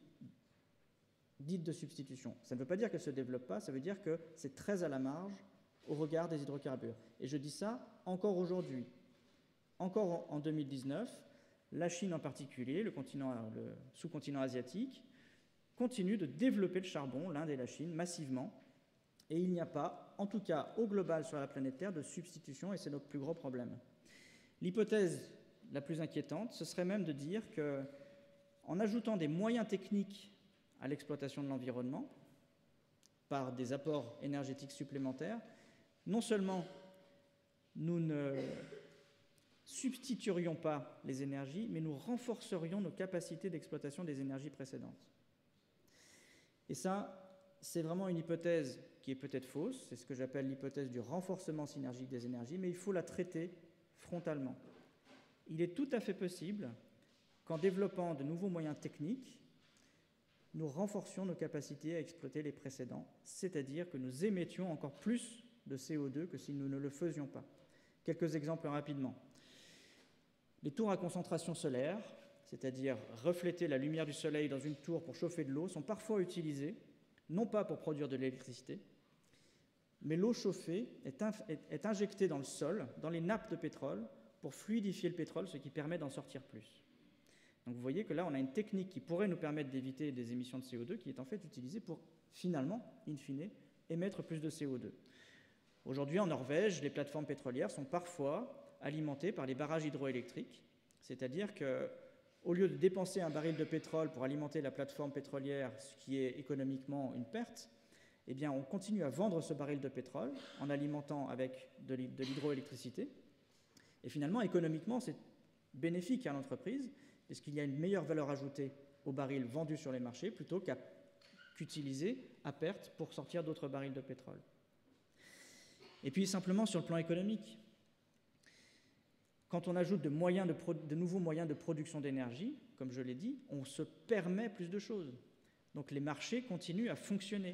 dites de substitution. Ça ne veut pas dire qu'elles ne se développent pas, ça veut dire que c'est très à la marge au regard des hydrocarbures. Et je dis ça encore aujourd'hui. Encore en deux mille dix-neuf, la Chine en particulier, le, continent, le sous-continent asiatique, continue de développer le charbon, l'Inde et la Chine, massivement. Et il n'y a pas, en tout cas au global sur la planète Terre, de substitution, et c'est notre plus gros problème. L'hypothèse la plus inquiétante, ce serait même de dire qu'en ajoutant des moyens techniques à l'exploitation de l'environnement, par des apports énergétiques supplémentaires, non seulement nous ne substituerions pas les énergies, mais nous renforcerions nos capacités d'exploitation des énergies précédentes. Et ça, c'est vraiment une hypothèse qui est peut-être fausse, c'est ce que j'appelle l'hypothèse du renforcement synergique des énergies, mais il faut la traiter frontalement. Il est tout à fait possible qu'en développant de nouveaux moyens techniques, nous renforcions nos capacités à exploiter les précédents, c'est-à-dire que nous émettions encore plus de C O deux que si nous ne le faisions pas. Quelques exemples rapidement. Les tours à concentration solaire, c'est-à-dire refléter la lumière du soleil dans une tour pour chauffer de l'eau, sont parfois utilisés, non pas pour produire de l'électricité, mais l'eau chauffée est, in- est injectée dans le sol, dans les nappes de pétrole, pour fluidifier le pétrole, ce qui permet d'en sortir plus. Donc vous voyez que là, on a une technique qui pourrait nous permettre d'éviter des émissions de C O deux, qui est en fait utilisée pour, finalement, in fine, émettre plus de C O deux. Aujourd'hui, en Norvège, les plateformes pétrolières sont parfois alimentées par les barrages hydroélectriques, c'est-à-dire qu'au lieu de dépenser un baril de pétrole pour alimenter la plateforme pétrolière, ce qui est économiquement une perte, eh bien, on continue à vendre ce baril de pétrole en alimentant avec de l'hydroélectricité. Et finalement, économiquement, c'est bénéfique à l'entreprise, puisqu'il y a une meilleure valeur ajoutée au baril vendu sur les marchés plutôt qu'à qu'utiliser à perte pour sortir d'autres barils de pétrole. Et puis simplement sur le plan économique, quand on ajoute de, moyens de, pro- de nouveaux moyens de production d'énergie, comme je l'ai dit, on se permet plus de choses. Donc les marchés continuent à fonctionner.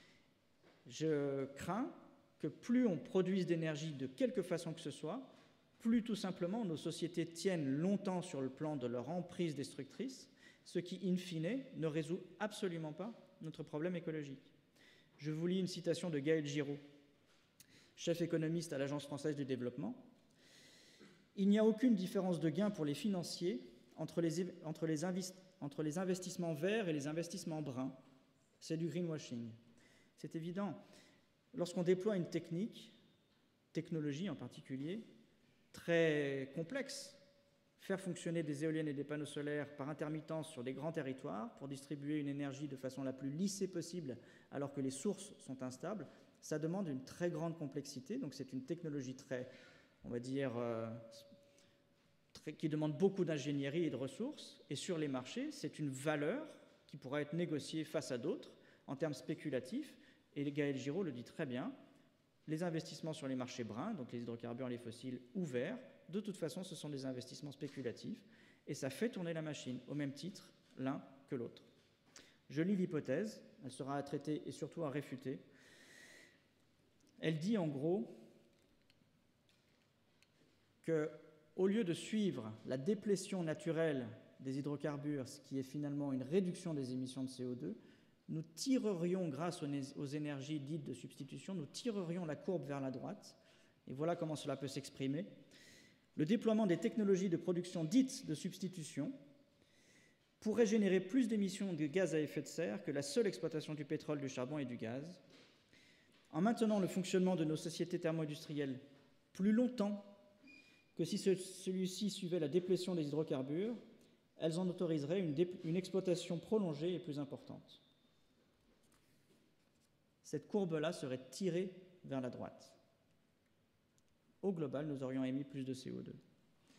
Je crains que plus on produise d'énergie de quelque façon que ce soit, plus tout simplement nos sociétés tiennent longtemps sur le plan de leur emprise destructrice, ce qui, in fine, ne résout absolument pas notre problème écologique. Je vous lis une citation de Gaël Giraud. chef économiste à l'Agence française du développement. Il n'y a aucune différence de gain pour les financiers entre les, entre les, entre les investissements verts et les investissements bruns. C'est du greenwashing. C'est évident. Lorsqu'on déploie une technique, technologie en particulier, très complexe, faire fonctionner des éoliennes et des panneaux solaires par intermittence sur des grands territoires pour distribuer une énergie de façon la plus lissée possible alors que les sources sont instables, ça demande une très grande complexité. Donc c'est une technologie très, on va dire, euh, très, qui demande beaucoup d'ingénierie et de ressources. Et sur les marchés, c'est une valeur qui pourra être négociée face à d'autres en termes spéculatifs. Et Gaël Giraud le dit très bien, les investissements sur les marchés bruns, donc les hydrocarbures, les fossiles ou verts, de toute façon, ce sont des investissements spéculatifs et ça fait tourner la machine, au même titre, l'un que l'autre. Je lis l'hypothèse, elle sera à traiter et surtout à réfuter. Elle dit en gros qu'au lieu de suivre la déplétion naturelle des hydrocarbures, ce qui est finalement une réduction des émissions de C O deux, nous tirerions, grâce aux énergies dites de substitution, nous tirerions la courbe vers la droite. Et voilà comment cela peut s'exprimer. Le déploiement des technologies de production dites de substitution pourrait générer plus d'émissions de gaz à effet de serre que la seule exploitation du pétrole, du charbon et du gaz. En maintenant le fonctionnement de nos sociétés thermo-industrielles plus longtemps que si celui-ci suivait la déplétion des hydrocarbures, elles en autoriseraient une, une exploitation prolongée et plus importante. Cette courbe-là serait tirée vers la droite. Au global, nous aurions émis plus de C O deux.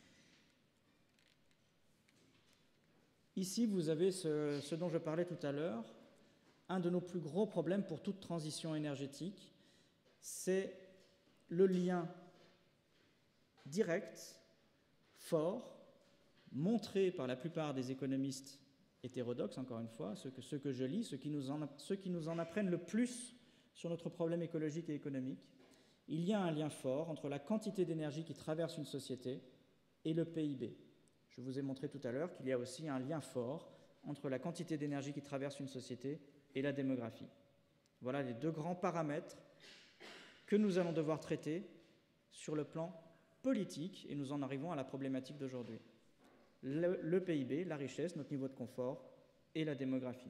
Ici, vous avez ce, ce dont je parlais tout à l'heure. Un de nos plus gros problèmes pour toute transition énergétique, c'est le lien direct, fort, montré par la plupart des économistes hétérodoxes, encore une fois, ceux que, ceux que je lis, ceux qui, nous en, ceux qui nous en apprennent le plus sur notre problème écologique et économique. Il y a un lien fort entre la quantité d'énergie qui traverse une société et le P I B. Je vous ai montré tout à l'heure qu'il y a aussi un lien fort entre la quantité d'énergie qui traverse une société et la démographie. Voilà les deux grands paramètres que nous allons devoir traiter sur le plan politique, et nous en arrivons à la problématique d'aujourd'hui. Le, le P I B, la richesse, notre niveau de confort et la démographie.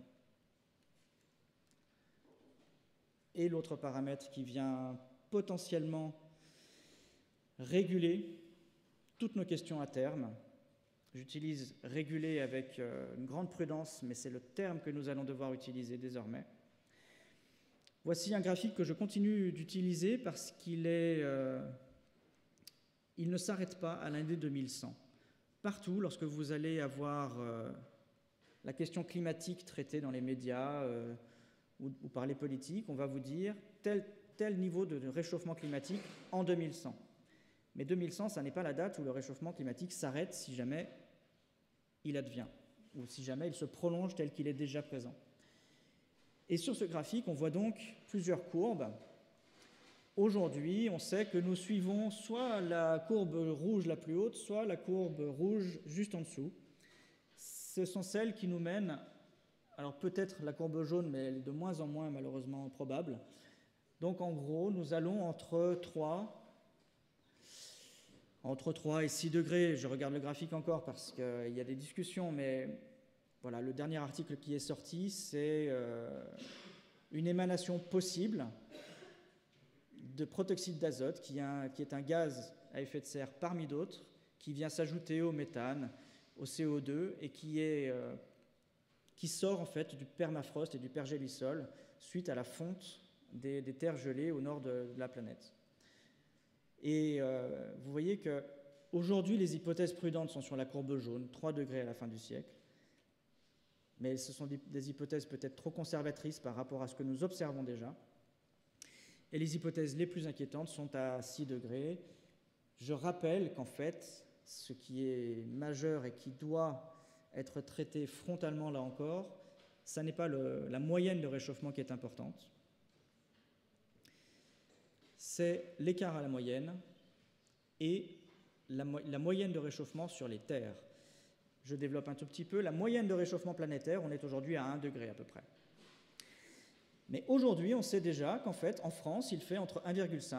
Et l'autre paramètre qui vient potentiellement réguler toutes nos questions à terme. J'utilise réguler avec euh, une grande prudence, mais c'est le terme que nous allons devoir utiliser désormais. Voici un graphique que je continue d'utiliser parce qu'il est, euh, il ne s'arrête pas à l'année deux mille cent. Partout, lorsque vous allez avoir euh, la question climatique traitée dans les médias euh, ou, ou par les politiques, on va vous dire tel, tel niveau de, de réchauffement climatique en deux mille cent. Mais deux mille cent, ça n'est pas la date où le réchauffement climatique s'arrête si jamais il advient, ou si jamais il se prolonge tel qu'il est déjà présent. Et sur ce graphique, on voit donc plusieurs courbes. Aujourd'hui, on sait que nous suivons soit la courbe rouge la plus haute, soit la courbe rouge juste en dessous. Ce sont celles qui nous mènent, alors peut-être la courbe jaune, mais elle est de moins en moins malheureusement probable. Donc en gros, nous allons entre trois... Entre trois et six degrés, je regarde le graphique encore parce qu'il y a des discussions, mais voilà, le dernier article qui est sorti, c'est euh, une émanation possible de protoxyde d'azote, qui, qui est un gaz à effet de serre parmi d'autres, qui vient s'ajouter au méthane, au C O deux, et qui, est, euh, qui sort en fait du permafrost et du pergélisol suite à la fonte des, des terres gelées au nord de, de la planète. Et euh, vous voyez qu'aujourd'hui, les hypothèses prudentes sont sur la courbe jaune, trois degrés à la fin du siècle. Mais ce sont des, des hypothèses peut-être trop conservatrices par rapport à ce que nous observons déjà. Et les hypothèses les plus inquiétantes sont à six degrés. Je rappelle qu'en fait, ce qui est majeur et qui doit être traité frontalement là encore, ça n'est pas le, la moyenne de réchauffement qui est importante. C'est l'écart à la moyenne et la, mo la moyenne de réchauffement sur les terres. Je développe un tout petit peu. La moyenne de réchauffement planétaire, on est aujourd'hui à un degré à peu près. Mais aujourd'hui, on sait déjà qu'en fait, en France, il fait entre un virgule cinq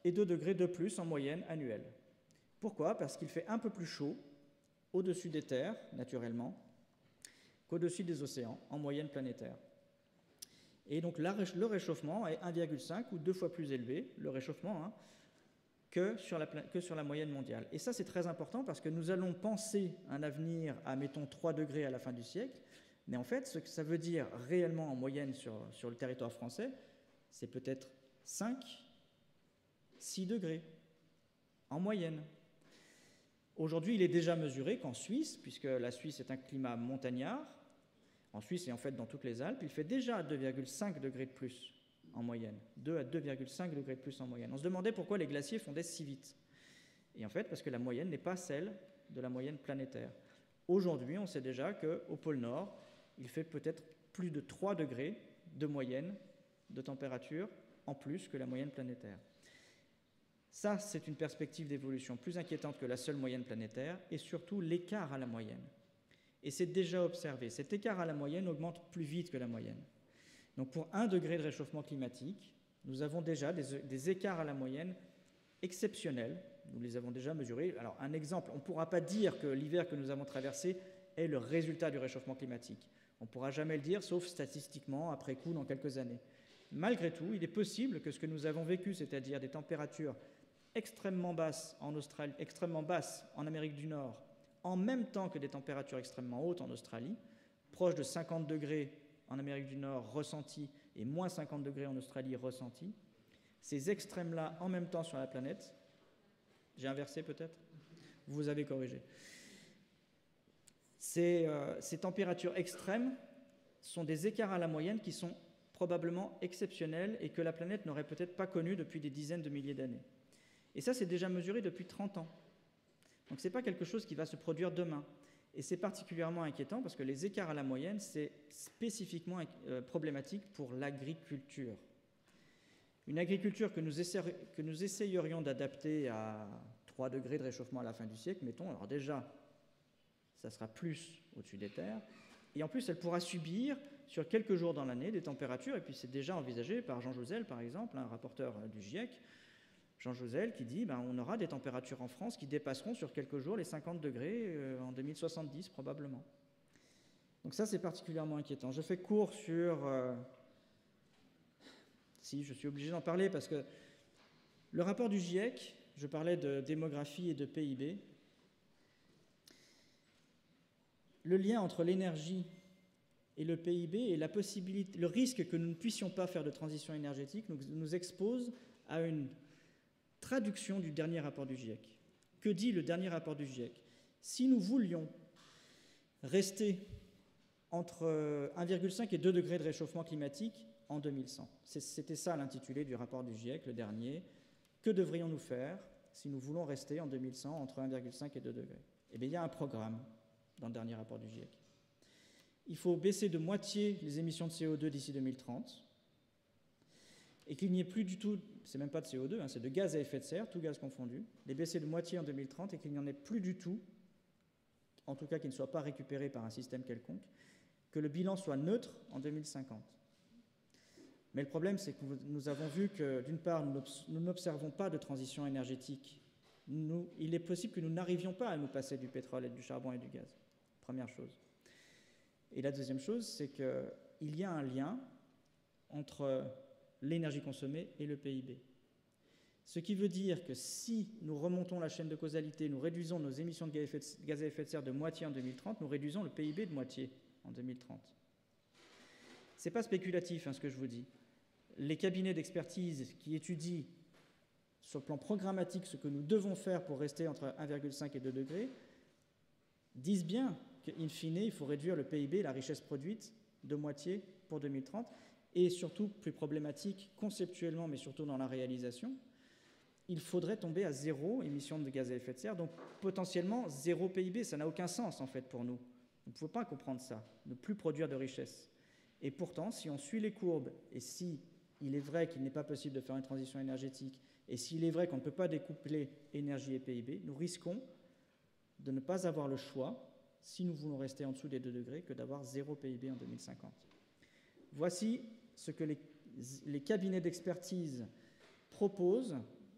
et deux degrés de plus en moyenne annuelle. Pourquoi? Parce qu'il fait un peu plus chaud au-dessus des terres, naturellement, qu'au-dessus des océans, en moyenne planétaire. Et donc la, le réchauffement est un virgule cinq ou deux fois plus élevé, le réchauffement, hein, que, sur la, que sur la moyenne mondiale. Et ça, c'est très important parce que nous allons penser un avenir à, mettons, trois degrés à la fin du siècle, mais en fait, ce que ça veut dire réellement en moyenne sur, sur le territoire français, c'est peut-être cinq, six degrés en moyenne. Aujourd'hui, il est déjà mesuré qu'en Suisse, puisque la Suisse est un climat montagnard, en Suisse et en fait dans toutes les Alpes, il fait déjà deux virgule cinq degrés de plus en moyenne, deux à deux virgule cinq degrés de plus en moyenne. On se demandait pourquoi les glaciers fondaient si vite. Et en fait, parce que la moyenne n'est pas celle de la moyenne planétaire. Aujourd'hui, on sait déjà qu'au pôle Nord, il fait peut-être plus de trois degrés de moyenne de température en plus que la moyenne planétaire. Ça, c'est une perspective d'évolution plus inquiétante que la seule moyenne planétaire et surtout l'écart à la moyenne. Et c'est déjà observé. Cet écart à la moyenne augmente plus vite que la moyenne. Donc pour un degré de réchauffement climatique, nous avons déjà des, des écarts à la moyenne exceptionnels. Nous les avons déjà mesurés. Alors un exemple, on ne pourra pas dire que l'hiver que nous avons traversé est le résultat du réchauffement climatique. On ne pourra jamais le dire, sauf statistiquement, après coup, dans quelques années. Malgré tout, il est possible que ce que nous avons vécu, c'est-à-dire des températures extrêmement basses en Australie, extrêmement basses en Amérique du Nord, en même temps que des températures extrêmement hautes en Australie, proches de cinquante degrés en Amérique du Nord ressentis et moins cinquante degrés en Australie ressentis, ces extrêmes-là en même temps sur la planète, j'ai inversé peut-être? Vous avez corrigé. Ces, euh, ces températures extrêmes sont des écarts à la moyenne qui sont probablement exceptionnels et que la planète n'aurait peut-être pas connus depuis des dizaines de milliers d'années. Et ça, c'est déjà mesuré depuis trente ans. Donc ce n'est pas quelque chose qui va se produire demain. Et c'est particulièrement inquiétant parce que les écarts à la moyenne, c'est spécifiquement euh, problématique pour l'agriculture. Une agriculture que nous, essayer, que nous essayerions d'adapter à trois degrés de réchauffement à la fin du siècle, mettons, alors déjà, ça sera plus au-dessus des terres, et en plus, elle pourra subir sur quelques jours dans l'année des températures, et puis c'est déjà envisagé par Jean Jouzel, par exemple, un rapporteur du GIEC, Jean Jouzel, qui dit ben, on aura des températures en France qui dépasseront sur quelques jours les cinquante degrés euh, en deux mille soixante-dix, probablement. Donc ça, c'est particulièrement inquiétant. Je fais court sur... Euh, si, je suis obligé d'en parler parce que le rapport du GIEC, je parlais de démographie et de P I B, le lien entre l'énergie et le P I B et la possibilité, le risque que nous ne puissions pas faire de transition énergétique nous, nous expose à une traduction du dernier rapport du GIEC. Que dit le dernier rapport du GIEC? Si nous voulions rester entre un virgule cinq et deux degrés de réchauffement climatique en deux mille cent, c'était ça l'intitulé du rapport du GIEC, le dernier, que devrions-nous faire si nous voulons rester en deux mille cent entre un virgule cinq et deux degrés? Eh bien, il y a un programme dans le dernier rapport du GIEC. Il faut baisser de moitié les émissions de C O deux d'ici deux mille trente, et qu'il n'y ait plus du tout, c'est même pas de C O deux, hein, c'est de gaz à effet de serre, tout gaz confondu, les baisser de moitié en deux mille trente et qu'il n'y en ait plus du tout, en tout cas qu'il ne soit pas récupéré par un système quelconque, que le bilan soit neutre en deux mille cinquante. Mais le problème, c'est que nous avons vu que, d'une part, nous n'observons pas de transition énergétique. Nous, il est possible que nous n'arrivions pas à nous passer du pétrole et du charbon et du gaz, première chose. Et la deuxième chose, c'est qu'il y a un lien entre l'énergie consommée et le P I B. Ce qui veut dire que si nous remontons la chaîne de causalité, nous réduisons nos émissions de gaz à effet de serre de moitié en deux mille trente, nous réduisons le P I B de moitié en deux mille trente. Ce n'est pas spéculatif, hein, ce que je vous dis. Les cabinets d'expertise qui étudient sur le plan programmatique ce que nous devons faire pour rester entre un virgule cinq et deux degrés disent bien qu'in fine, il faut réduire le P I B, la richesse produite, de moitié pour deux mille trente. Et surtout, plus problématique conceptuellement, mais surtout dans la réalisation, il faudrait tomber à zéro émission de gaz à effet de serre, donc potentiellement zéro P I B. Ça n'a aucun sens, en fait, pour nous. On ne peut pas comprendre ça, ne plus produire de richesse. Et pourtant, si on suit les courbes, et si il est vrai qu'il n'est pas possible de faire une transition énergétique, et s'il est vrai qu'on ne peut pas découpler énergie et P I B, nous risquons de ne pas avoir le choix, si nous voulons rester en dessous des deux degrés, que d'avoir zéro P I B en deux mille cinquante. Voici ce que les, les cabinets d'expertise proposent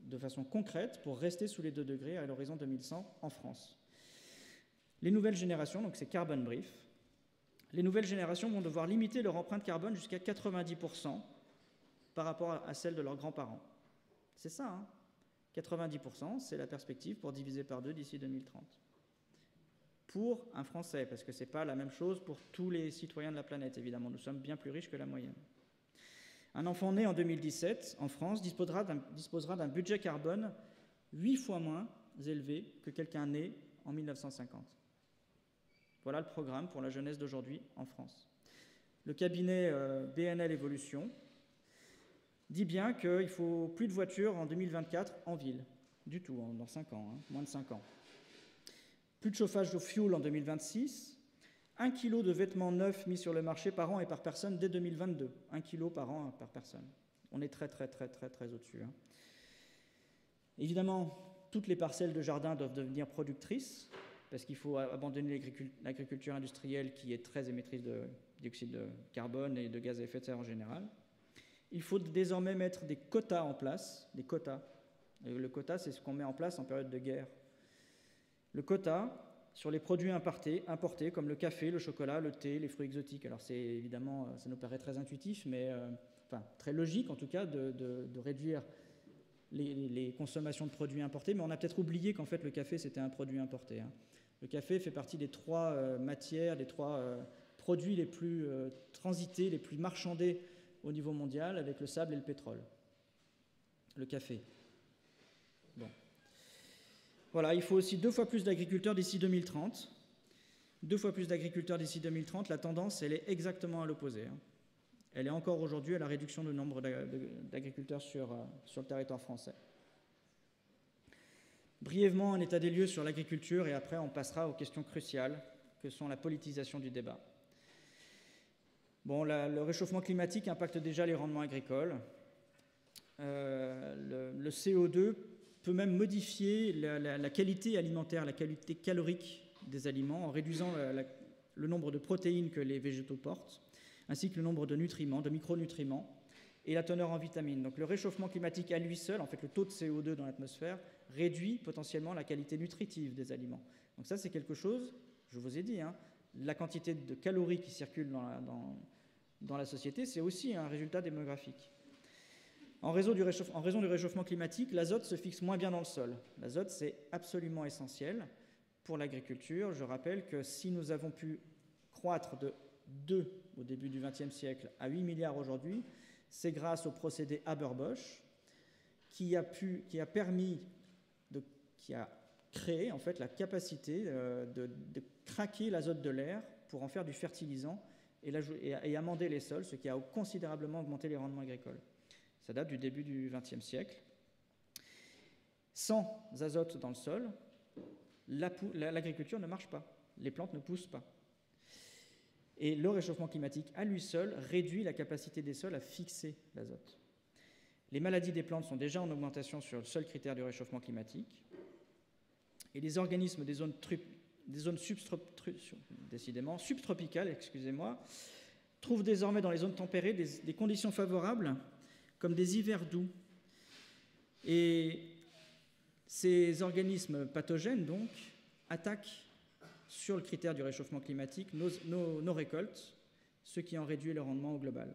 de façon concrète pour rester sous les deux degrés à l'horizon deux mille cent en France. Les nouvelles générations, donc c'est Carbon Brief, les nouvelles générations vont devoir limiter leur empreinte carbone jusqu'à quatre-vingt-dix pour cent par rapport à celle de leurs grands-parents. C'est ça, hein, quatre-vingt-dix pour cent, c'est la perspective pour diviser par deux d'ici deux mille trente. Pour un Français, parce que ce n'est pas la même chose pour tous les citoyens de la planète, évidemment. Nous sommes bien plus riches que la moyenne. Un enfant né en deux mille dix-sept, en France, disposera d'un, disposera d'un budget carbone huit fois moins élevé que quelqu'un né en mille neuf cent cinquante. Voilà le programme pour la jeunesse d'aujourd'hui en France. Le cabinet euh, B N L Evolution dit bien qu'il faut plus de voitures en deux mille vingt-quatre en ville, du tout, hein, dans cinq ans, hein, moins de cinq ans. Plus de chauffage au fioul en deux mille vingt-six, un kilo de vêtements neufs mis sur le marché par an et par personne dès deux mille vingt-deux. Un kilo par an par personne. On est très, très, très, très, très au-dessus. Hein. Évidemment, toutes les parcelles de jardin doivent devenir productrices, parce qu'il faut abandonner l'agriculture industrielle qui est très émettrice de dioxyde de carbone et de gaz à effet de serre en général. Il faut désormais mettre des quotas en place, des quotas. Le quota, c'est ce qu'on met en place en période de guerre. Le quota sur les produits importés, importés comme le café, le chocolat, le thé, les fruits exotiques. Alors c'est évidemment, ça nous paraît très intuitif, mais euh, enfin très logique en tout cas de, de, de réduire les, les consommations de produits importés. Mais on a peut-être oublié qu'en fait le café c'était un produit importé. Hein. Le café fait partie des trois euh, matières, des trois euh, produits les plus euh, transités, les plus marchandés au niveau mondial, avec le sable et le pétrole. Le café. Bon. Voilà, il faut aussi deux fois plus d'agriculteurs d'ici deux mille trente. Deux fois plus d'agriculteurs d'ici deux mille trente. La tendance, elle est exactement à l'opposé. Hein. Elle est encore aujourd'hui à la réduction du nombre d'agriculteurs sur, euh, sur le territoire français. Brièvement, un état des lieux sur l'agriculture et après on passera aux questions cruciales que sont la politisation du débat. Bon, la, le réchauffement climatique impacte déjà les rendements agricoles. Euh, le, le C O deux peut même modifier la, la, la qualité alimentaire, la qualité calorique des aliments en réduisant la, la, le nombre de protéines que les végétaux portent, ainsi que le nombre de nutriments, de micronutriments et la teneur en vitamines. Donc le réchauffement climatique à lui seul, en fait le taux de C O deux dans l'atmosphère, réduit potentiellement la qualité nutritive des aliments. Donc ça c'est quelque chose, je vous ai dit, hein, la quantité de calories qui circulent dans la, dans, dans la société, c'est aussi un résultat démographique. En raison, du en raison du réchauffement climatique, l'azote se fixe moins bien dans le sol. L'azote, c'est absolument essentiel pour l'agriculture. Je rappelle que si nous avons pu croître de deux au début du vingtième siècle à huit milliards aujourd'hui, c'est grâce au procédé Haber-Bosch qui a, pu, qui a permis, de, qui a créé en fait la capacité euh, de, de craquer l'azote de l'air pour en faire du fertilisant et, la, et, et amender les sols, ce qui a considérablement augmenté les rendements agricoles. Ça date du début du vingtième siècle. Sans azote dans le sol, l'agriculture ne marche pas, les plantes ne poussent pas. Et le réchauffement climatique, à lui seul, réduit la capacité des sols à fixer l'azote. Les maladies des plantes sont déjà en augmentation sur le seul critère du réchauffement climatique. Et les organismes des zones, des zones décidément subtropicales, excusez-moi, trouvent désormais dans les zones tempérées des, des conditions favorables comme des hivers doux. Et ces organismes pathogènes, donc, attaquent sur le critère du réchauffement climatique nos, nos, nos récoltes, ce qui en réduit le rendement au global.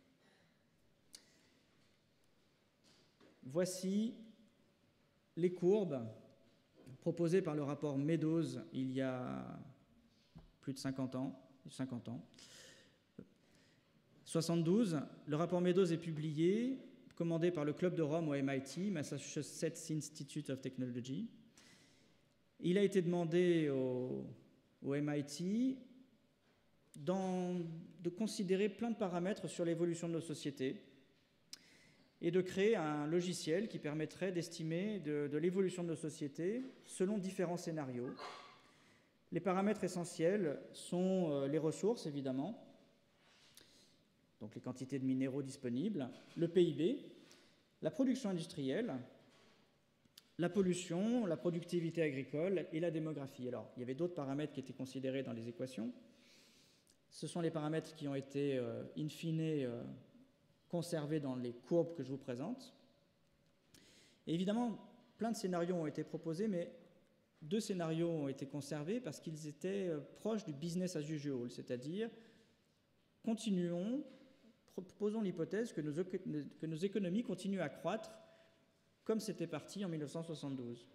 Voici les courbes proposées par le rapport Meadows il y a plus de cinquante ans. cinquante ans. soixante-douze, le rapport Meadows est publié, commandé par le Club de Rome au M I T, Massachusetts Institute of Technology. Il a été demandé au, au M I T dans, de considérer plein de paramètres sur l'évolution de nos sociétés et de créer un logiciel qui permettrait d'estimer de, de l'évolution de nos sociétés selon différents scénarios. Les paramètres essentiels sont euh, les ressources, évidemment, donc les quantités de minéraux disponibles, le P I B, la production industrielle, la pollution, la productivité agricole et la démographie. Alors, il y avait d'autres paramètres qui étaient considérés dans les équations. Ce sont les paramètres qui ont été, euh, in fine, euh, conservés dans les courbes que je vous présente. Et évidemment, plein de scénarios ont été proposés, mais deux scénarios ont été conservés parce qu'ils étaient proches du business as usual, c'est-à-dire continuons, proposons l'hypothèse que nos, que nos économies continuent à croître comme c'était parti en mille neuf cent soixante-douze.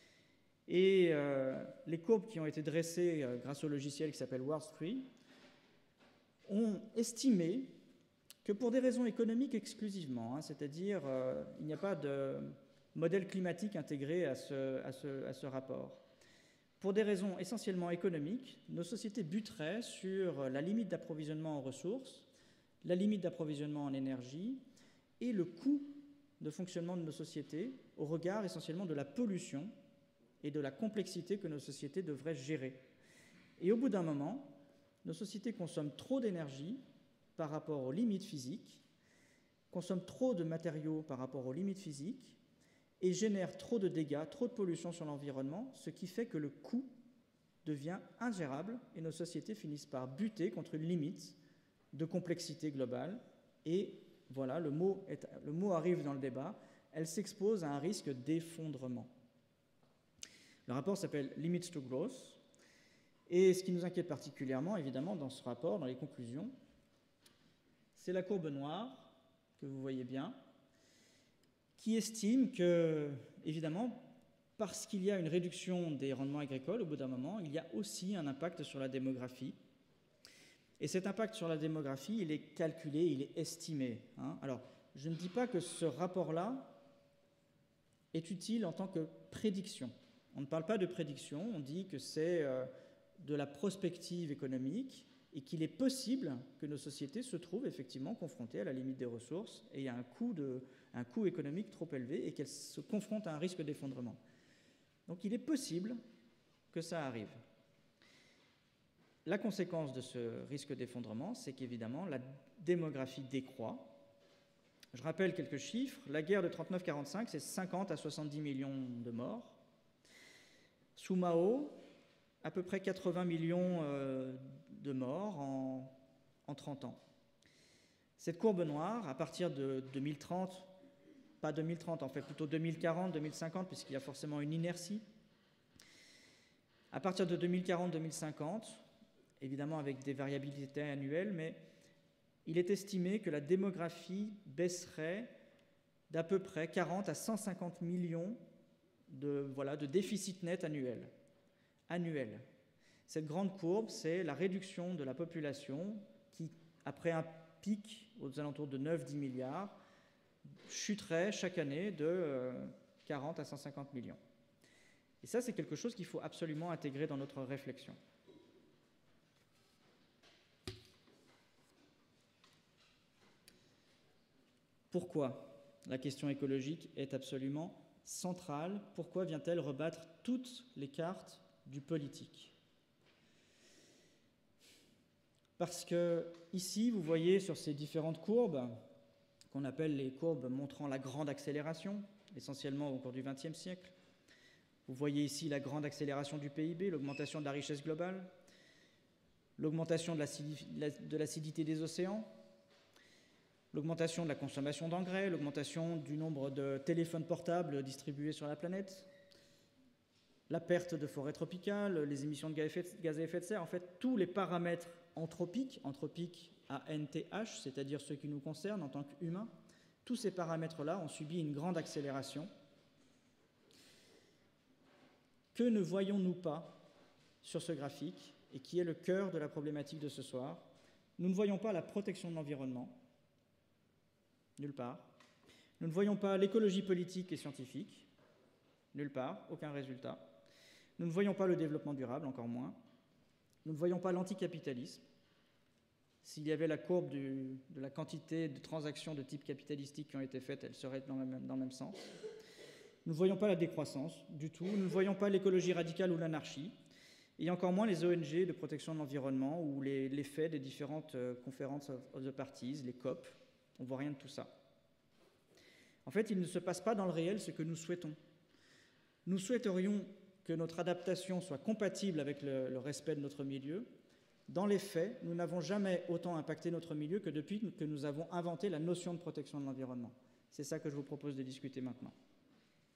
Et euh, les courbes qui ont été dressées euh, grâce au logiciel qui s'appelle WorldStree ont estimé que pour des raisons économiques exclusivement, hein, c'est-à-dire euh, il n'y a pas de modèle climatique intégré à ce, à, ce, à ce rapport, pour des raisons essentiellement économiques, nos sociétés buteraient sur la limite d'approvisionnement en ressources, la limite d'approvisionnement en énergie et le coût de fonctionnement de nos sociétés au regard essentiellement de la pollution et de la complexité que nos sociétés devraient gérer. Et au bout d'un moment, nos sociétés consomment trop d'énergie par rapport aux limites physiques, consomment trop de matériaux par rapport aux limites physiques et génèrent trop de dégâts, trop de pollution sur l'environnement, ce qui fait que le coût devient ingérable et nos sociétés finissent par buter contre une limite de complexité globale. Et voilà, le mot, est, le mot arrive dans le débat, elle s'expose à un risque d'effondrement. Le rapport s'appelle « Limits to Growth ». Et ce qui nous inquiète particulièrement, évidemment, dans ce rapport, dans les conclusions, c'est la courbe noire, que vous voyez bien, qui estime que, évidemment, parce qu'il y a une réduction des rendements agricoles, au bout d'un moment, il y a aussi un impact sur la démographie. Et cet impact sur la démographie, il est calculé, il est estimé. Hein. Alors, je ne dis pas que ce rapport-là est utile en tant que prédiction. On ne parle pas de prédiction, on dit que c'est euh, de la prospective économique et qu'il est possible que nos sociétés se trouvent effectivement confrontées à la limite des ressources et à un coût, de, un coût économique trop élevé et qu'elles se confrontent à un risque d'effondrement. Donc il est possible que ça arrive. La conséquence de ce risque d'effondrement, c'est qu'évidemment la démographie décroît. Je rappelle quelques chiffres. La guerre de trente-neuf quarante-cinq, c'est cinquante à soixante-dix millions de morts. Sous Mao, à peu près quatre-vingts millions euh, de morts en, en trente ans. Cette courbe noire, à partir de deux mille trente, pas deux mille trente en fait, plutôt deux mille quarante, deux mille cinquante, puisqu'il y a forcément une inertie, à partir de deux mille quarante, deux mille cinquante, évidemment avec des variabilités annuelles, mais il est estimé que la démographie baisserait d'à peu près quarante à cent cinquante millions de, voilà, de déficit net annuel. annuel. Cette grande courbe, c'est la réduction de la population qui, après un pic aux alentours de neuf à dix milliards, chuterait chaque année de quarante à cent cinquante millions. Et ça, c'est quelque chose qu'il faut absolument intégrer dans notre réflexion. Pourquoi la question écologique est absolument centrale? Pourquoi vient-elle rebattre toutes les cartes du politique? Parce que ici, vous voyez sur ces différentes courbes, qu'on appelle les courbes montrant la grande accélération, essentiellement au cours du vingtième siècle, vous voyez ici la grande accélération du P I B, l'augmentation de la richesse globale, l'augmentation de l'acidité des océans, l'augmentation de la consommation d'engrais, l'augmentation du nombre de téléphones portables distribués sur la planète, la perte de forêts tropicales, les émissions de gaz à effet de serre, en fait, tous les paramètres anthropiques, anthropiques A N T H, c'est-à-dire ceux qui nous concernent en tant qu'humains, tous ces paramètres-là ont subi une grande accélération. Que ne voyons-nous pas sur ce graphique, et qui est le cœur de la problématique de ce soir? Nous ne voyons pas la protection de l'environnement, nulle part. Nous ne voyons pas l'écologie politique et scientifique, nulle part, aucun résultat. Nous ne voyons pas le développement durable, encore moins. Nous ne voyons pas l'anticapitalisme. S'il y avait la courbe du, de la quantité de transactions de type capitalistique qui ont été faites, elle serait dans le même, dans le même sens. Nous ne voyons pas la décroissance du tout. Nous ne voyons pas l'écologie radicale ou l'anarchie. Et encore moins les O N G de protection de l'environnement ou les, l'effet des différentes euh, conférences of the parties, les C O P. On ne voit rien de tout ça. En fait, il ne se passe pas dans le réel ce que nous souhaitons. Nous souhaiterions que notre adaptation soit compatible avec le, le respect de notre milieu. Dans les faits, nous n'avons jamais autant impacté notre milieu que depuis que nous avons inventé la notion de protection de l'environnement. C'est ça que je vous propose de discuter maintenant.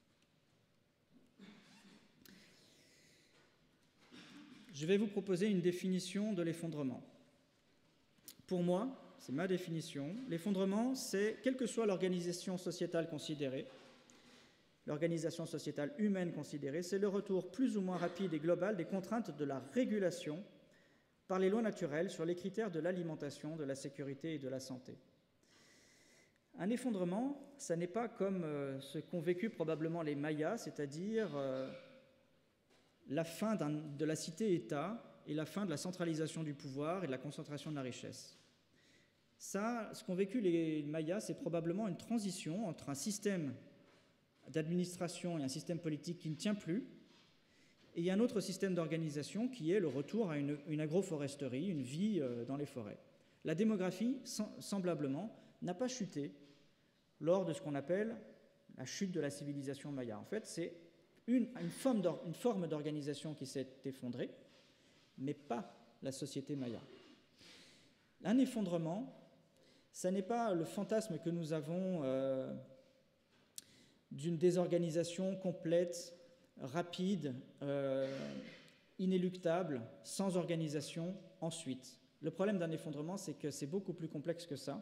Je vais vous proposer une définition de l'effondrement. Pour moi, c'est ma définition, l'effondrement, c'est, quelle que soit l'organisation sociétale considérée, l'organisation sociétale humaine considérée, c'est le retour plus ou moins rapide et global des contraintes de la régulation par les lois naturelles sur les critères de l'alimentation, de la sécurité et de la santé. Un effondrement, ça n'est pas comme euh, ce qu'ont vécu probablement les Mayas, c'est-à-dire euh, la fin d'un, de la cité-État et la fin de la centralisation du pouvoir et de la concentration de la richesse. Ça, ce qu'ont vécu les Mayas, c'est probablement une transition entre un système d'administration et un système politique qui ne tient plus, et il y a un autre système d'organisation qui est le retour à une, une agroforesterie, une vie euh, dans les forêts. La démographie, sem- semblablement, n'a pas chuté lors de ce qu'on appelle la chute de la civilisation maya. En fait, c'est une, une forme, d'or, une forme d'organisation qui s'est effondrée, mais pas la société maya. Un effondrement, ça n'est pas le fantasme que nous avons euh, d'une désorganisation complète, rapide, euh, inéluctable, sans organisation ensuite. Le problème d'un effondrement, c'est que c'est beaucoup plus complexe que ça.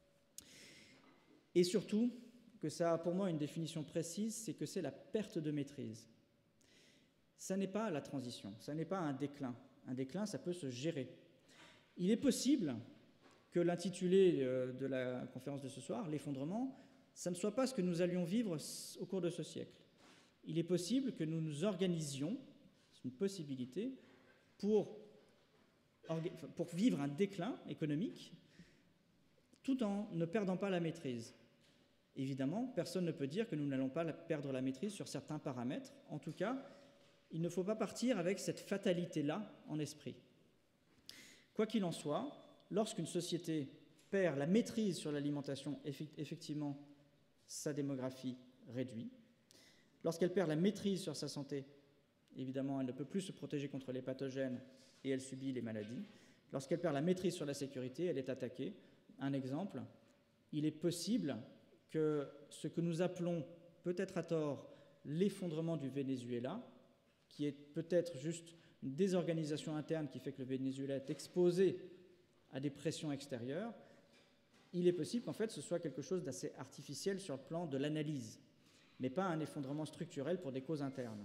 Et surtout, que ça a pour moi une définition précise, c'est que c'est la perte de maîtrise. Ça n'est pas la transition, ça n'est pas un déclin. Un déclin, ça peut se gérer. Il est possible que l'intitulé de la conférence de ce soir, l'effondrement, ça ne soit pas ce que nous allions vivre au cours de ce siècle. Il est possible que nous nous organisions, c'est une possibilité, pour, pour vivre un déclin économique tout en ne perdant pas la maîtrise. Évidemment, personne ne peut dire que nous n'allons pas perdre la maîtrise sur certains paramètres. En tout cas, il ne faut pas partir avec cette fatalité-là en esprit. Quoi qu'il en soit, lorsqu'une société perd la maîtrise sur l'alimentation, effectivement, sa démographie réduit. Lorsqu'elle perd la maîtrise sur sa santé, évidemment, elle ne peut plus se protéger contre les pathogènes et elle subit les maladies. Lorsqu'elle perd la maîtrise sur la sécurité, elle est attaquée. Un exemple, il est possible que ce que nous appelons, peut-être à tort, l'effondrement du Venezuela, qui est peut-être juste une désorganisation interne qui fait que le Venezuela est exposé à des pressions extérieures, il est possible qu'en fait ce soit quelque chose d'assez artificiel sur le plan de l'analyse, mais pas un effondrement structurel pour des causes internes.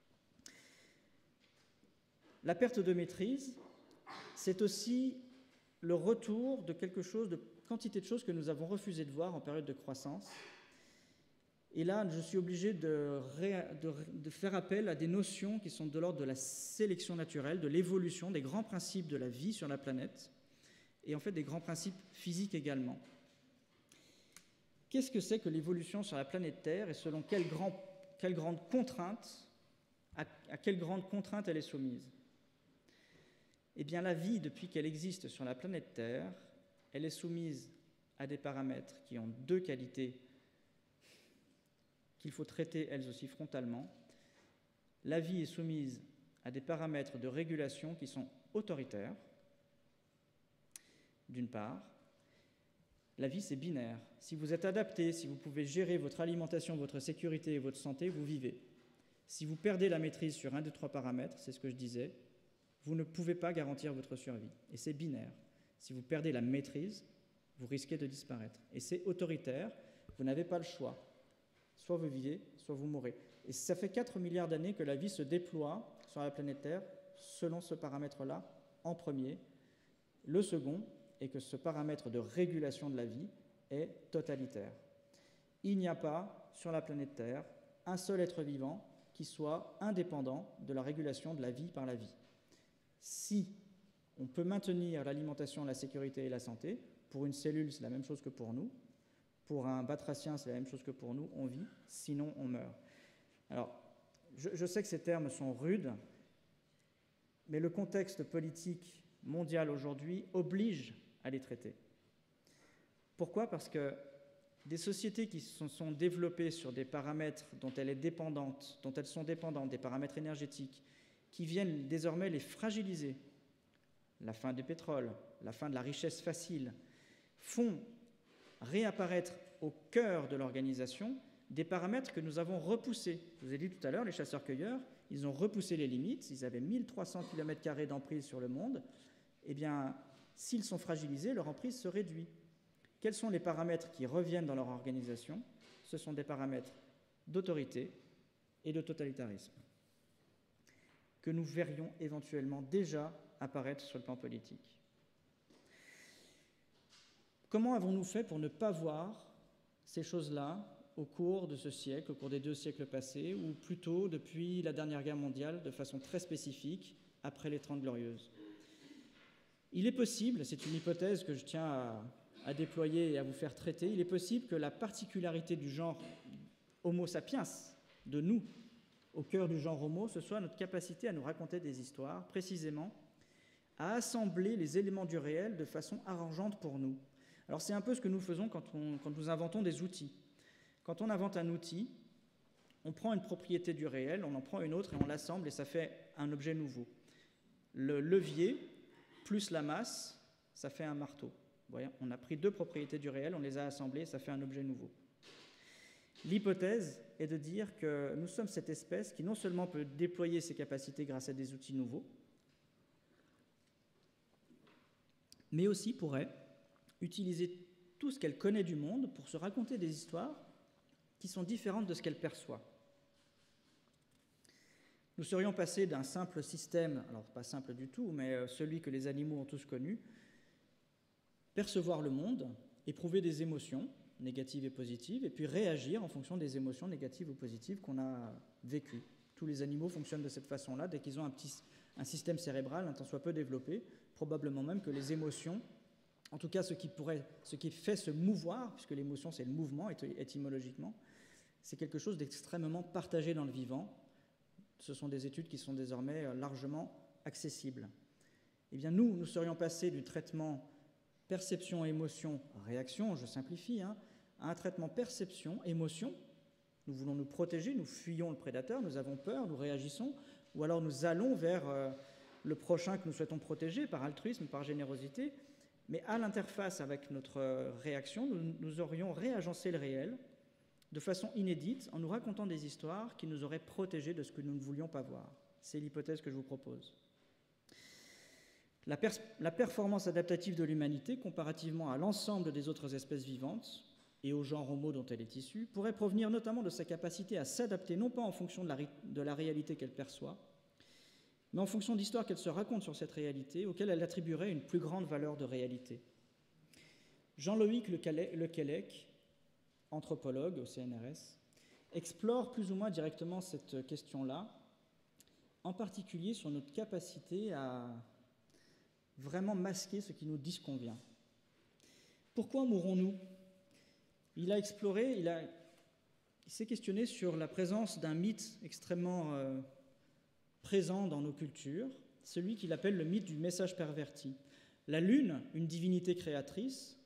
La perte de maîtrise, c'est aussi le retour de quelque chose, de quantité de choses que nous avons refusé de voir en période de croissance. Et là, je suis obligé de, ré, de, de faire appel à des notions qui sont de l'ordre de la sélection naturelle, de l'évolution, des grands principes de la vie sur la planète, et en fait des grands principes physiques également. Qu'est-ce que c'est que l'évolution sur la planète Terre et selon quelles grand, quelle grandes contraintes, à, à quelles grandes contraintes elle est soumise? Eh bien, la vie, depuis qu'elle existe sur la planète Terre, elle est soumise à des paramètres qui ont deux qualités qu'il faut traiter elles aussi frontalement. La vie est soumise à des paramètres de régulation qui sont autoritaires, d'une part. La vie, c'est binaire. Si vous êtes adapté, si vous pouvez gérer votre alimentation, votre sécurité et votre santé, vous vivez. Si vous perdez la maîtrise sur un des trois paramètres, c'est ce que je disais, vous ne pouvez pas garantir votre survie. Et c'est binaire. Si vous perdez la maîtrise, vous risquez de disparaître. Et c'est autoritaire, vous n'avez pas le choix. Soit vous vivez, soit vous mourrez. Et ça fait quatre milliards d'années que la vie se déploie sur la planète Terre selon ce paramètre-là en premier. Le second est que ce paramètre de régulation de la vie est totalitaire. Il n'y a pas sur la planète Terre un seul être vivant qui soit indépendant de la régulation de la vie par la vie. Si on peut maintenir l'alimentation, la sécurité et la santé, pour une cellule, c'est la même chose que pour nous. Pour un batracien, c'est la même chose que pour nous. On vit, sinon on meurt. Alors, je, je sais que ces termes sont rudes, mais le contexte politique mondial aujourd'hui oblige à les traiter. Pourquoi ? Parce que des sociétés qui se sont développées sur des paramètres dont elles, est dépendante, dont elles sont dépendantes, des paramètres énergétiques, qui viennent désormais les fragiliser, la fin du pétrole, la fin de la richesse facile, font réapparaître au cœur de l'organisation des paramètres que nous avons repoussés. Je vous ai dit tout à l'heure, les chasseurs-cueilleurs, ils ont repoussé les limites, ils avaient mille trois cents kilomètres carrés d'emprise sur le monde, eh bien, s'ils sont fragilisés, leur emprise se réduit. Quels sont les paramètres qui reviennent dans leur organisation? Ce sont des paramètres d'autorité et de totalitarisme, que nous verrions éventuellement déjà apparaître sur le plan politique. Comment avons-nous fait pour ne pas voir ces choses-là au cours de ce siècle, au cours des deux siècles passés, ou plutôt depuis la dernière guerre mondiale, de façon très spécifique, après les Trente Glorieuses? Il est possible, c'est une hypothèse que je tiens à, à déployer et à vous faire traiter, il est possible que la particularité du genre Homo sapiens, de nous, au cœur du genre Homo, ce soit notre capacité à nous raconter des histoires, précisément, à assembler les éléments du réel de façon arrangeante pour nous. Alors c'est un peu ce que nous faisons quand, on, quand nous inventons des outils. Quand on invente un outil, on prend une propriété du réel, on en prend une autre et on l'assemble et ça fait un objet nouveau. Le levier plus la masse, ça fait un marteau. Vous voyez, on a pris deux propriétés du réel, on les a assemblées et ça fait un objet nouveau. L'hypothèse est de dire que nous sommes cette espèce qui non seulement peut déployer ses capacités grâce à des outils nouveaux, mais aussi pourrait utiliser tout ce qu'elle connaît du monde pour se raconter des histoires qui sont différentes de ce qu'elle perçoit. Nous serions passés d'un simple système, alors pas simple du tout, mais celui que les animaux ont tous connu, percevoir le monde, éprouver des émotions négatives et positives, et puis réagir en fonction des émotions négatives ou positives qu'on a vécues. Tous les animaux fonctionnent de cette façon-là, dès qu'ils ont un, petit, un système cérébral un tant soit peu développé, probablement même que les émotions, en tout cas ce qui, pourrait, ce qui fait se mouvoir, puisque l'émotion c'est le mouvement étymologiquement, c'est quelque chose d'extrêmement partagé dans le vivant. Ce sont des études qui sont désormais largement accessibles. Eh bien nous, nous serions passés du traitement perception, émotion, réaction, je simplifie, hein, à un traitement perception, émotion. Nous voulons nous protéger, nous fuyons le prédateur, nous avons peur, nous réagissons, ou alors nous allons vers euh, le prochain que nous souhaitons protéger par altruisme, par générosité, mais à l'interface avec notre réaction, nous, nous aurions réagencé le réel de façon inédite en nous racontant des histoires qui nous auraient protégés de ce que nous ne voulions pas voir. C'est l'hypothèse que je vous propose. La, pers- la performance adaptative de l'humanité, comparativement à l'ensemble des autres espèces vivantes et au genre Homo dont elle est issue, pourrait provenir notamment de sa capacité à s'adapter, non pas en fonction de la, ré- de la réalité qu'elle perçoit, mais en fonction d'histoires qu'elle se raconte sur cette réalité, auxquelles elle attribuerait une plus grande valeur de réalité. Jean-Loïc Lequellec, anthropologue au C N R S, explore plus ou moins directement cette question-là, en particulier sur notre capacité à vraiment masquer ce qui nous disconvient. Pourquoi mourrons-nous ? Il a exploré, il, a, il s'est questionné sur la présence d'un mythe extrêmement euh, présent dans nos cultures, celui qu'il appelle le mythe du message perverti. La Lune, une divinité créatrice,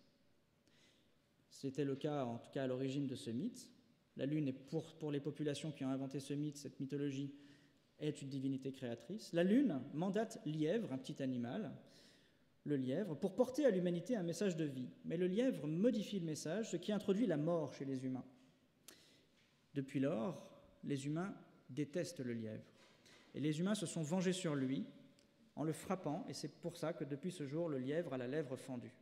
c'était le cas en tout cas à l'origine de ce mythe. La Lune, est pour, pour les populations qui ont inventé ce mythe, cette mythologie, est une divinité créatrice. La Lune mandate Lièvre, un petit animal, le lièvre, pour porter à l'humanité un message de vie. Mais le lièvre modifie le message, ce qui introduit la mort chez les humains. Depuis lors, les humains détestent le lièvre. Et les humains se sont vengés sur lui en le frappant, et c'est pour ça que depuis ce jour, le lièvre a la lèvre fendue.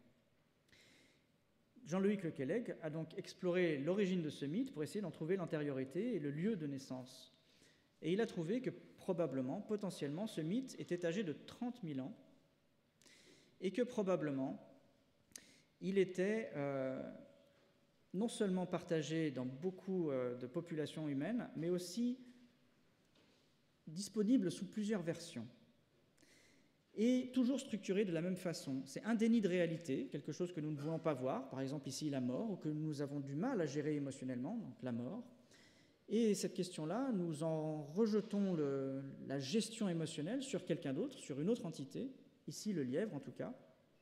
Jean-Loïc Lequellec a donc exploré l'origine de ce mythe pour essayer d'en trouver l'antériorité et le lieu de naissance. Et il a trouvé que probablement, potentiellement, ce mythe était âgé de trente mille ans et que probablement, il était euh, non seulement partagé dans beaucoup euh, de populations humaines, mais aussi disponible sous plusieurs versions. Et toujours structuré de la même façon. C'est un déni de réalité, quelque chose que nous ne voulons pas voir, par exemple ici la mort, ou que nous avons du mal à gérer émotionnellement, donc la mort. Et cette question-là, nous en rejetons le, la gestion émotionnelle sur quelqu'un d'autre, sur une autre entité, ici le lièvre en tout cas.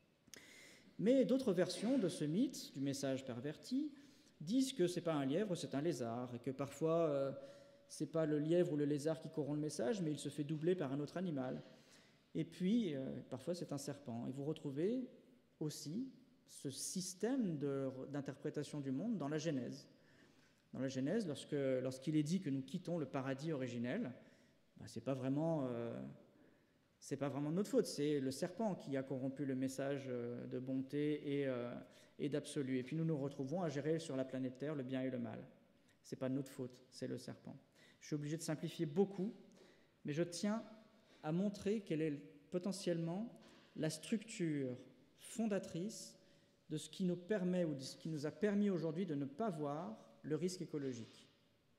Mais d'autres versions de ce mythe, du message perverti, disent que ce n'est pas un lièvre, c'est un lézard, et que parfois euh, ce n'est pas le lièvre ou le lézard qui corrompt le message, mais il se fait doubler par un autre animal. Et puis, euh, parfois, c'est un serpent. Et vous retrouvez aussi ce système de, d'interprétation du monde dans la Genèse. Dans la Genèse, lorsque, lorsqu'il est dit que nous quittons le paradis originel, ben, c'est pas vraiment, euh, c'est pas vraiment de notre faute. C'est le serpent qui a corrompu le message de bonté et, euh, et d'absolu. Et puis nous nous retrouvons à gérer sur la planète Terre le bien et le mal. C'est pas de notre faute, c'est le serpent. Je suis obligé de simplifier beaucoup, mais je tiens à montrer quelle est potentiellement la structure fondatrice de ce qui nous permet ou de ce qui nous a permis aujourd'hui de ne pas voir le risque écologique.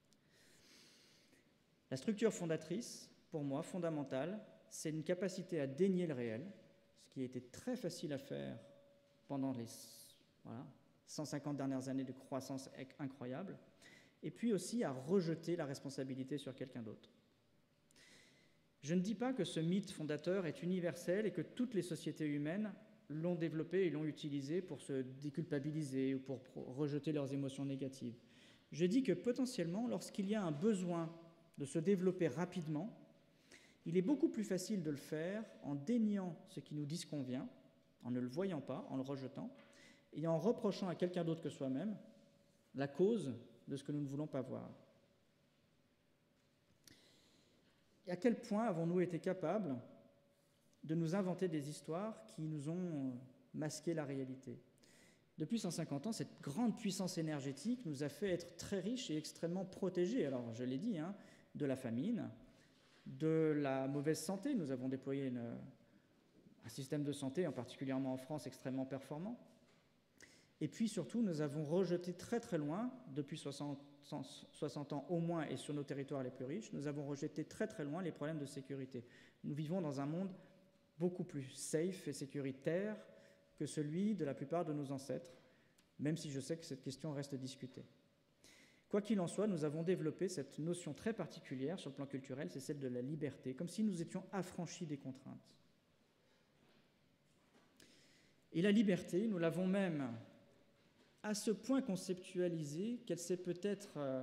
La structure fondatrice, pour moi, fondamentale, c'est une capacité à dénier le réel, ce qui a été très facile à faire pendant les voilà, cent cinquante dernières années de croissance incroyable, et puis aussi à rejeter la responsabilité sur quelqu'un d'autre. Je ne dis pas que ce mythe fondateur est universel et que toutes les sociétés humaines l'ont développé et l'ont utilisé pour se déculpabiliser ou pour rejeter leurs émotions négatives. Je dis que potentiellement, lorsqu'il y a un besoin de se développer rapidement, il est beaucoup plus facile de le faire en déniant ce qui nous disconvient, en ne le voyant pas, en le rejetant, et en reprochant à quelqu'un d'autre que soi-même la cause de ce que nous ne voulons pas voir. Et à quel point avons-nous été capables de nous inventer des histoires qui nous ont masqué la réalité? Depuis cent cinquante ans, cette grande puissance énergétique nous a fait être très riches et extrêmement protégés. Alors, je l'ai dit, hein, de la famine, de la mauvaise santé. Nous avons déployé une, un système de santé, en particulièrement en France, extrêmement performant. Et puis, surtout, nous avons rejeté très très loin, depuis soixante, soixante ans au moins, et sur nos territoires les plus riches, nous avons rejeté très très loin les problèmes de sécurité. Nous vivons dans un monde beaucoup plus safe et sécuritaire que celui de la plupart de nos ancêtres, même si je sais que cette question reste discutée. Quoi qu'il en soit, nous avons développé cette notion très particulière sur le plan culturel, c'est celle de la liberté, comme si nous étions affranchis des contraintes. Et la liberté, nous l'avons même à ce point conceptualisée qu'elle s'est peut-être euh,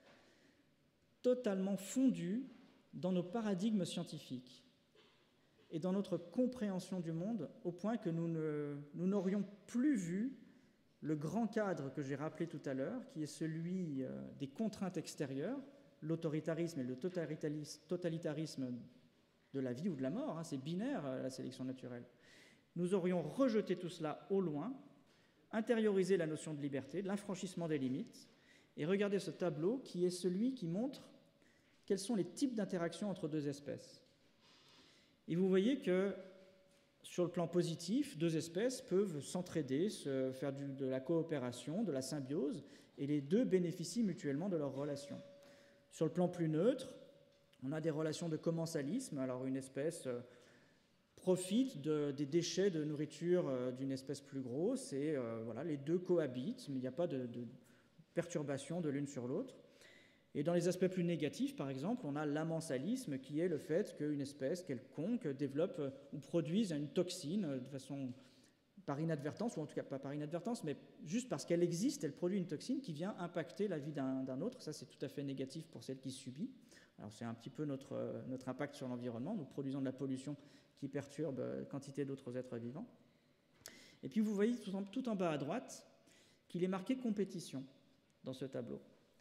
totalement fondue dans nos paradigmes scientifiques et dans notre compréhension du monde, au point que nous ne, nous n'aurions plus vu le grand cadre que j'ai rappelé tout à l'heure, qui est celui euh, des contraintes extérieures, l'autoritarisme et le totalitarisme de la vie ou de la mort, hein, c'est binaire euh, la sélection naturelle. Nous aurions rejeté tout cela au loin, intériorisé la notion de liberté, de l'affranchissement des limites, et regardez ce tableau qui est celui qui montre quels sont les types d'interactions entre deux espèces. Et vous voyez que, sur le plan positif, deux espèces peuvent s'entraider, se faire du, de la coopération, de la symbiose, et les deux bénéficient mutuellement de leur relation. Sur le plan plus neutre, on a des relations de commensalisme. Alors une espèce euh, profite de, des déchets de nourriture euh, d'une espèce plus grosse, et euh, voilà, les deux cohabitent, mais il n'y a pas de, de perturbation de l'une sur l'autre. Et dans les aspects plus négatifs, par exemple, on a l'amensalisme, qui est le fait qu'une espèce quelconque développe ou produise une toxine de façon par inadvertance, ou en tout cas pas par inadvertance, mais juste parce qu'elle existe, elle produit une toxine qui vient impacter la vie d'un, d'un autre. Ça, c'est tout à fait négatif pour celle qui subit. Alors c'est un petit peu notre, notre impact sur l'environnement. Nous produisons de la pollution qui perturbe quantité d'autres êtres vivants. Et puis vous voyez tout en, tout en bas à droite qu'il est marqué compétition dans ce tableau.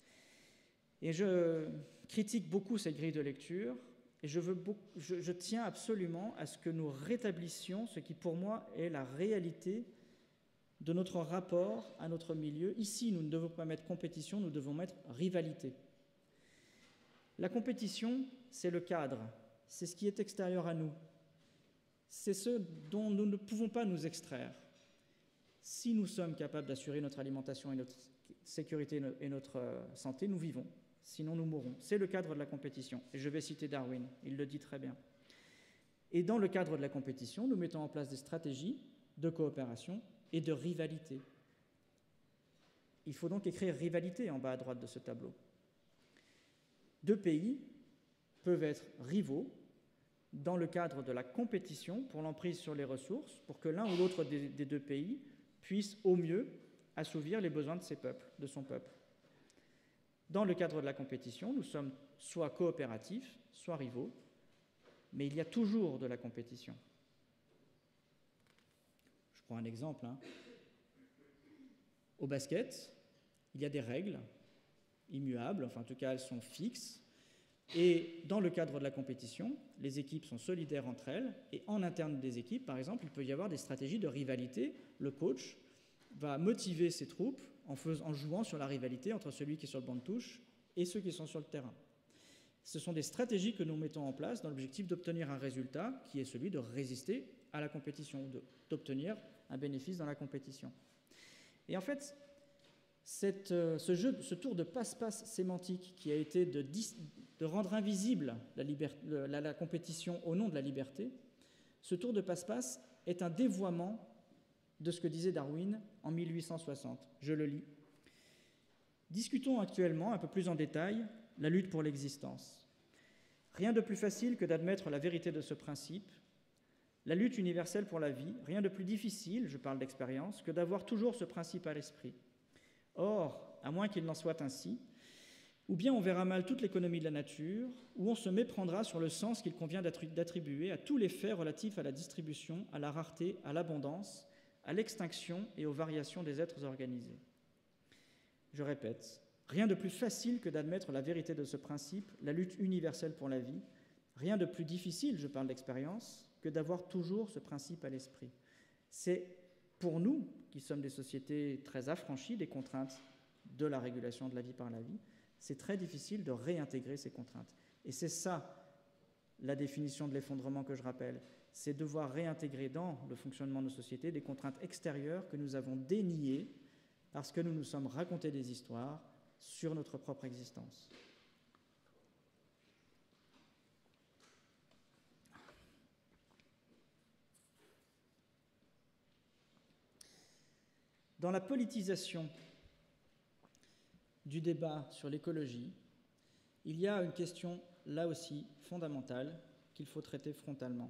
Et je critique beaucoup cette grille de lecture, et je, veux beaucoup, je, je tiens absolument à ce que nous rétablissions ce qui, pour moi, est la réalité de notre rapport à notre milieu. Ici, nous ne devons pas mettre compétition, nous devons mettre rivalité. La compétition, c'est le cadre, c'est ce qui est extérieur à nous. C'est ce dont nous ne pouvons pas nous extraire. Si nous sommes capables d'assurer notre alimentation et notre sécurité et notre santé, nous vivons. Sinon nous mourrons. C'est le cadre de la compétition. Et je vais citer Darwin, il le dit très bien. Et dans le cadre de la compétition, nous mettons en place des stratégies de coopération et de rivalité. Il faut donc écrire rivalité en bas à droite de ce tableau. Deux pays peuvent être rivaux dans le cadre de la compétition pour l'emprise sur les ressources, pour que l'un ou l'autre des, des deux pays puisse au mieux assouvir les besoins de ses peuples, de son peuple. Dans le cadre de la compétition, nous sommes soit coopératifs, soit rivaux, mais il y a toujours de la compétition. Je prends un exemple. Hein. Au basket, il y a des règles immuables, enfin en tout cas elles sont fixes. Et dans le cadre de la compétition, les équipes sont solidaires entre elles, et en interne des équipes, par exemple, il peut y avoir des stratégies de rivalité. Le coach va motiver ses troupes en, faisant, en jouant sur la rivalité entre celui qui est sur le banc de touche et ceux qui sont sur le terrain. Ce sont des stratégies que nous mettons en place dans l'objectif d'obtenir un résultat qui est celui de résister à la compétition, d'obtenir un bénéfice dans la compétition. Et en fait, cette, ce, jeu, ce tour de passe-passe sémantique qui a été de, de rendre invisible la, liberté, la, la compétition au nom de la liberté, ce tour de passe-passe est un dévoiement de ce que disait Darwin en mille huit cent soixante. Je le lis. « Discutons actuellement un peu plus en détail la lutte pour l'existence. Rien de plus facile que d'admettre la vérité de ce principe. La lutte universelle pour la vie, rien de plus difficile, je parle d'expérience, que d'avoir toujours ce principe à l'esprit. Or, à moins qu'il n'en soit ainsi, ou bien on verra mal toute l'économie de la nature, ou on se méprendra sur le sens qu'il convient d'attribuer à tous les faits relatifs à la distribution, à la rareté, à l'abondance, à l'extinction et aux variations des êtres organisés. Je répète, rien de plus facile que d'admettre la vérité de ce principe, la lutte universelle pour la vie, rien de plus difficile, je parle d'expérience, que d'avoir toujours ce principe à l'esprit. C'est pour nous, qui sommes des sociétés très affranchies des contraintes de la régulation de la vie par la vie, c'est très difficile de réintégrer ces contraintes. Et c'est ça, la définition de l'effondrement que je rappelle, c'est devoir réintégrer dans le fonctionnement de nos sociétés des contraintes extérieures que nous avons déniées parce que nous nous sommes racontés des histoires sur notre propre existence. Dans la politisation du débat sur l'écologie, il y a une question, là aussi, fondamentale, qu'il faut traiter frontalement.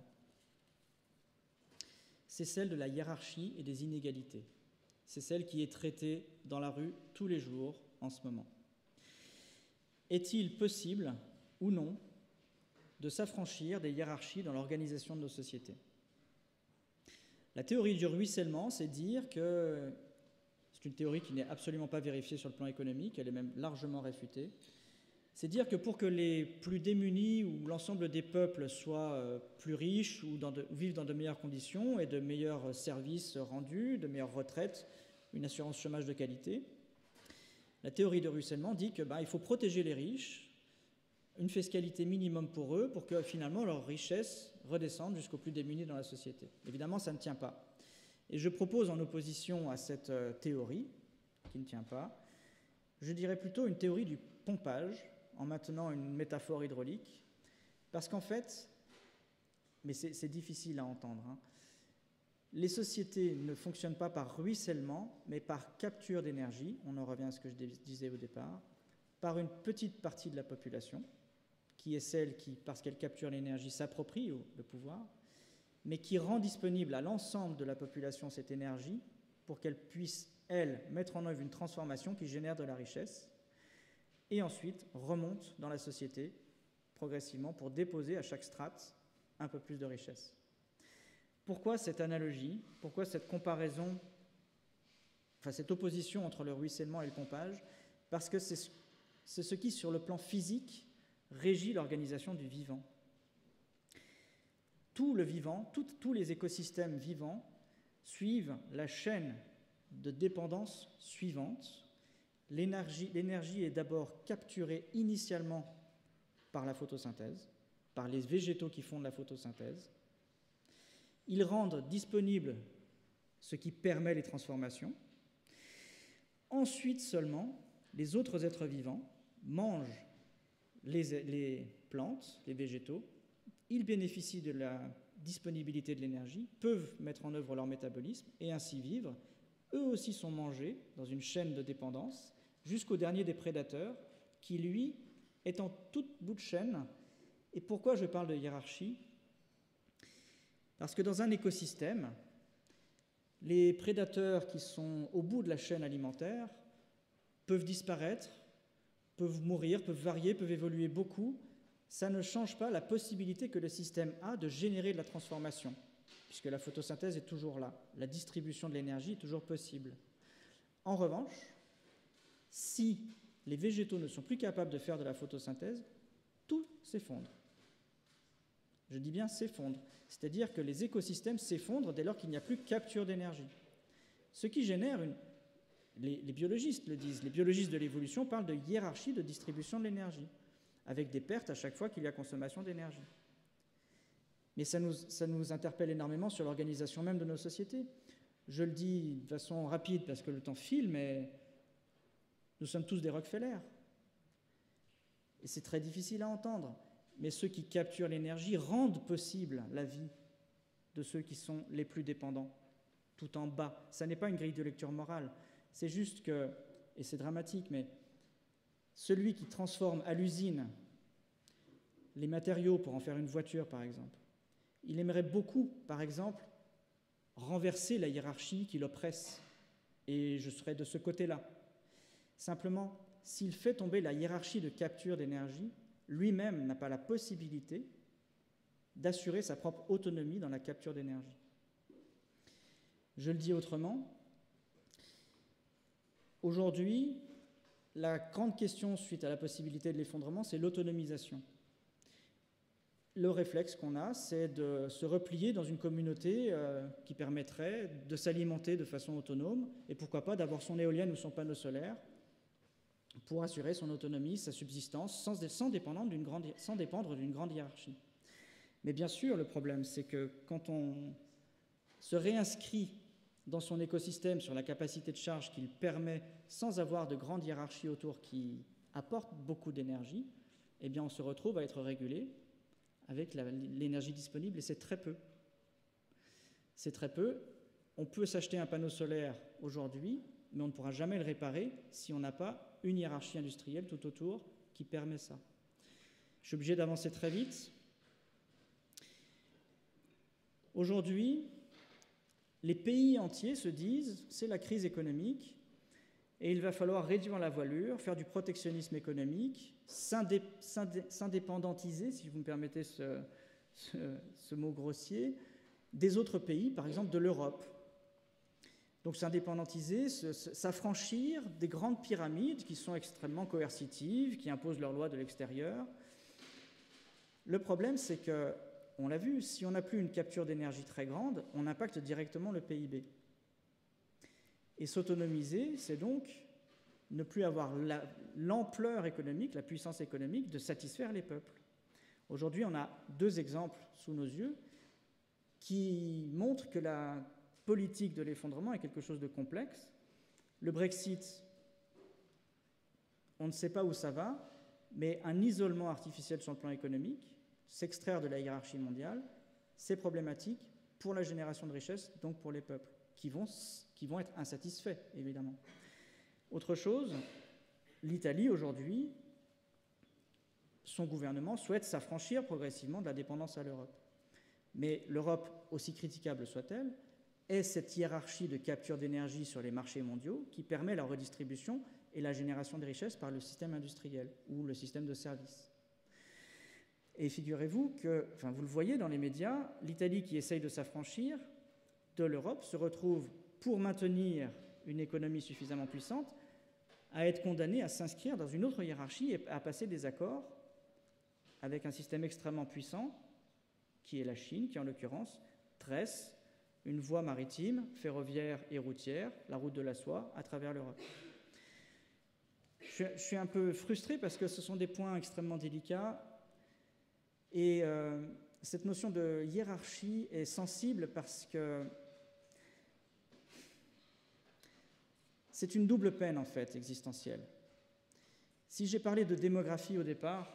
C'est celle de la hiérarchie et des inégalités. C'est celle qui est traitée dans la rue tous les jours en ce moment. Est-il possible ou non de s'affranchir des hiérarchies dans l'organisation de nos sociétés? La théorie du ruissellement, c'est dire que c'est une théorie qui n'est absolument pas vérifiée sur le plan économique, elle est même largement réfutée. C'est dire que pour que les plus démunis ou l'ensemble des peuples soient plus riches ou, dans de, ou vivent dans de meilleures conditions et de meilleurs services rendus, de meilleures retraites, une assurance chômage de qualité, la théorie de ruissellement dit qu'il ben, faut protéger les riches, une fiscalité minimum pour eux, pour que finalement leur richesse redescende jusqu'aux plus démunis dans la société. Évidemment, ça ne tient pas. Et je propose en opposition à cette théorie, qui ne tient pas, je dirais plutôt une théorie du pompage, en maintenant une métaphore hydraulique, parce qu'en fait, mais c'est, c'est difficile à entendre, hein, les sociétés ne fonctionnent pas par ruissellement, mais par capture d'énergie, on en revient à ce que je disais au départ, par une petite partie de la population, qui est celle qui, parce qu'elle capture l'énergie, s'approprie le pouvoir, mais qui rend disponible à l'ensemble de la population cette énergie pour qu'elle puisse, elle, mettre en œuvre une transformation qui génère de la richesse, et ensuite remonte dans la société progressivement pour déposer à chaque strate un peu plus de richesse. Pourquoi cette analogie? Pourquoi cette comparaison, enfin cette opposition entre le ruissellement et le pompage? Parce que c'est, c'est ce qui, sur le plan physique, régit l'organisation du vivant. Tout le vivant, tout, tous les écosystèmes vivants suivent la chaîne de dépendance suivante. L'énergie, l'énergie est d'abord capturée initialement par la photosynthèse, par les végétaux qui font de la photosynthèse. Ils rendent disponible ce qui permet les transformations. Ensuite seulement, les autres êtres vivants mangent les, les plantes, les végétaux. Ils bénéficient de la disponibilité de l'énergie, peuvent mettre en œuvre leur métabolisme et ainsi vivre. Eux aussi sont mangés dans une chaîne de dépendance jusqu'au dernier des prédateurs qui, lui, est en toute bout de chaîne. Et pourquoi je parle de hiérarchie? Parce que dans un écosystème, les prédateurs qui sont au bout de la chaîne alimentaire peuvent disparaître, peuvent mourir, peuvent varier, peuvent évoluer beaucoup. Ça ne change pas la possibilité que le système a de générer de la transformation, puisque la photosynthèse est toujours là, la distribution de l'énergie est toujours possible. En revanche, si les végétaux ne sont plus capables de faire de la photosynthèse, tout s'effondre. Je dis bien s'effondre, c'est-à-dire que les écosystèmes s'effondrent dès lors qu'il n'y a plus de capture d'énergie. Ce qui génère une... Les, les biologistes le disent, les biologistes de l'évolution parlent de hiérarchie de distribution de l'énergie, avec des pertes à chaque fois qu'il y a consommation d'énergie. Mais ça nous, ça nous interpelle énormément sur l'organisation même de nos sociétés. Je le dis de façon rapide parce que le temps file, mais nous sommes tous des Rockefeller. Et c'est très difficile à entendre. Mais ceux qui capturent l'énergie rendent possible la vie de ceux qui sont les plus dépendants, tout en bas. Ça n'est pas une grille de lecture morale. C'est juste que, et c'est dramatique, mais celui qui transforme à l'usine les matériaux pour en faire une voiture, par exemple, il aimerait beaucoup, par exemple, renverser la hiérarchie qui l'oppresse. Et je serais de ce côté-là. Simplement, s'il fait tomber la hiérarchie de capture d'énergie, lui-même n'a pas la possibilité d'assurer sa propre autonomie dans la capture d'énergie. Je le dis autrement, aujourd'hui, la grande question suite à la possibilité de l'effondrement, c'est l'autonomisation. Le réflexe qu'on a, c'est de se replier dans une communauté euh, qui permettrait de s'alimenter de façon autonome et pourquoi pas d'avoir son éolienne ou son panneau solaire pour assurer son autonomie, sa subsistance, sans, sans, dépendre d'une grande, sans dépendre d'une grande hiérarchie. Mais bien sûr, le problème, c'est que quand on se réinscrit dans son écosystème sur la capacité de charge qu'il permet sans avoir de grande hiérarchie autour qui apporte beaucoup d'énergie, eh bien on se retrouve à être régulé avec l'énergie disponible, et c'est très peu. C'est très peu. On peut s'acheter un panneau solaire aujourd'hui, mais on ne pourra jamais le réparer si on n'a pas une hiérarchie industrielle tout autour qui permet ça. Je suis obligé d'avancer très vite. Aujourd'hui, les pays entiers se disent « c'est la crise économique et il va falloir réduire la voilure, faire du protectionnisme économique, s'indé, s'indé, s'indépendantiser, si vous me permettez ce, ce, ce mot grossier, des autres pays, par exemple de l'Europe. » Donc s'indépendantiser, s'affranchir des grandes pyramides qui sont extrêmement coercitives, qui imposent leurs lois de l'extérieur. Le problème, c'est que, on l'a vu, si on n'a plus une capture d'énergie très grande, on impacte directement le P I B. Et s'autonomiser, c'est donc ne plus avoir la, l'ampleur économique, la puissance économique de satisfaire les peuples. Aujourd'hui, on a deux exemples sous nos yeux qui montrent que la politique de l'effondrement est quelque chose de complexe. Le Brexit, on ne sait pas où ça va, mais un isolement artificiel sur le plan économique, s'extraire de la hiérarchie mondiale, c'est problématique pour la génération de richesse, donc pour les peuples, qui vont, qui vont être insatisfaits, évidemment. Autre chose, l'Italie, aujourd'hui, son gouvernement souhaite s'affranchir progressivement de la dépendance à l'Europe. Mais l'Europe, aussi critiquable soit-elle, est cette hiérarchie de capture d'énergie sur les marchés mondiaux qui permet la redistribution et la génération de richesses par le système industriel ou le système de services. Et figurez-vous que, enfin vous le voyez dans les médias, l'Italie qui essaye de s'affranchir de l'Europe se retrouve, pour maintenir une économie suffisamment puissante, à être condamnée à s'inscrire dans une autre hiérarchie et à passer des accords avec un système extrêmement puissant, qui est la Chine, qui en l'occurrence tresse une voie maritime, ferroviaire et routière, la route de la soie, à travers l'Europe. Je, je suis un peu frustré parce que ce sont des points extrêmement délicats et euh, cette notion de hiérarchie est sensible parce que c'est une double peine, en fait, existentielle. Si j'ai parlé de démographie au départ,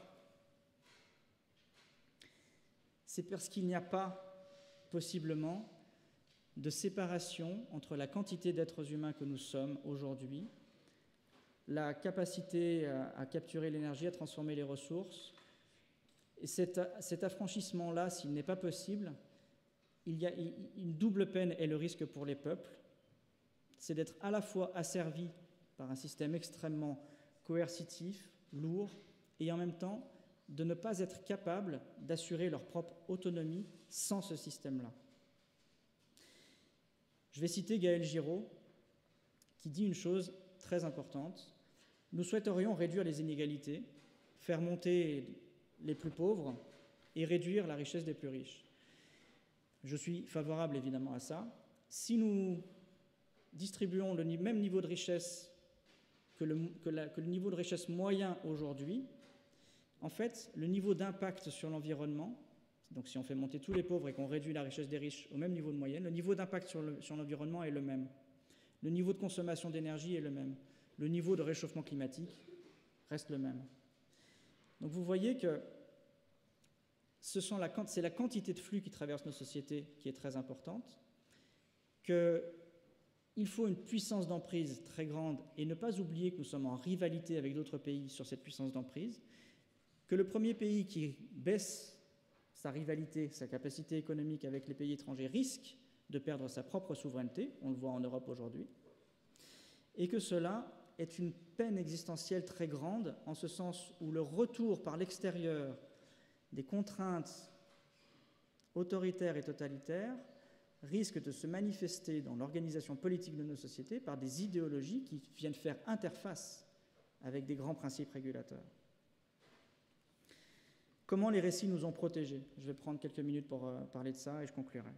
c'est parce qu'il n'y a pas, possiblement, de séparation entre la quantité d'êtres humains que nous sommes aujourd'hui, la capacité à, à capturer l'énergie, à transformer les ressources, et cet, cet affranchissement-là, s'il n'est pas possible, il y a une double peine et le risque pour les peuples, c'est d'être à la fois asservi par un système extrêmement coercitif, lourd, et en même temps de ne pas être capable d'assurer leur propre autonomie sans ce système-là. Je vais citer Gaël Giraud, qui dit une chose très importante. Nous souhaiterions réduire les inégalités, faire monter les plus pauvres et réduire la richesse des plus riches. Je suis favorable évidemment à ça. Si nous distribuons le même niveau de richesse que le, que la, que le niveau de richesse moyen aujourd'hui, en fait, le niveau d'impact sur l'environnement, donc si on fait monter tous les pauvres et qu'on réduit la richesse des riches au même niveau de moyenne, le niveau d'impact sur, le, sur l'environnement est le même. Le niveau de consommation d'énergie est le même. Le niveau de réchauffement climatique reste le même. Donc vous voyez que ce sont la, c'est la quantité de flux qui traverse nos sociétés qui est très importante, qu'il faut une puissance d'emprise très grande et ne pas oublier que nous sommes en rivalité avec d'autres pays sur cette puissance d'emprise, que le premier pays qui baisse sa rivalité, sa capacité économique avec les pays étrangers risque de perdre sa propre souveraineté, on le voit en Europe aujourd'hui, et que cela est une peine existentielle très grande, en ce sens où le retour par l'extérieur des contraintes autoritaires et totalitaires risque de se manifester dans l'organisation politique de nos sociétés par des idéologies qui viennent faire interface avec des grands principes régulateurs. Comment les récits nous ont protégés? Je vais prendre quelques minutes pour euh, parler de ça et je conclurai.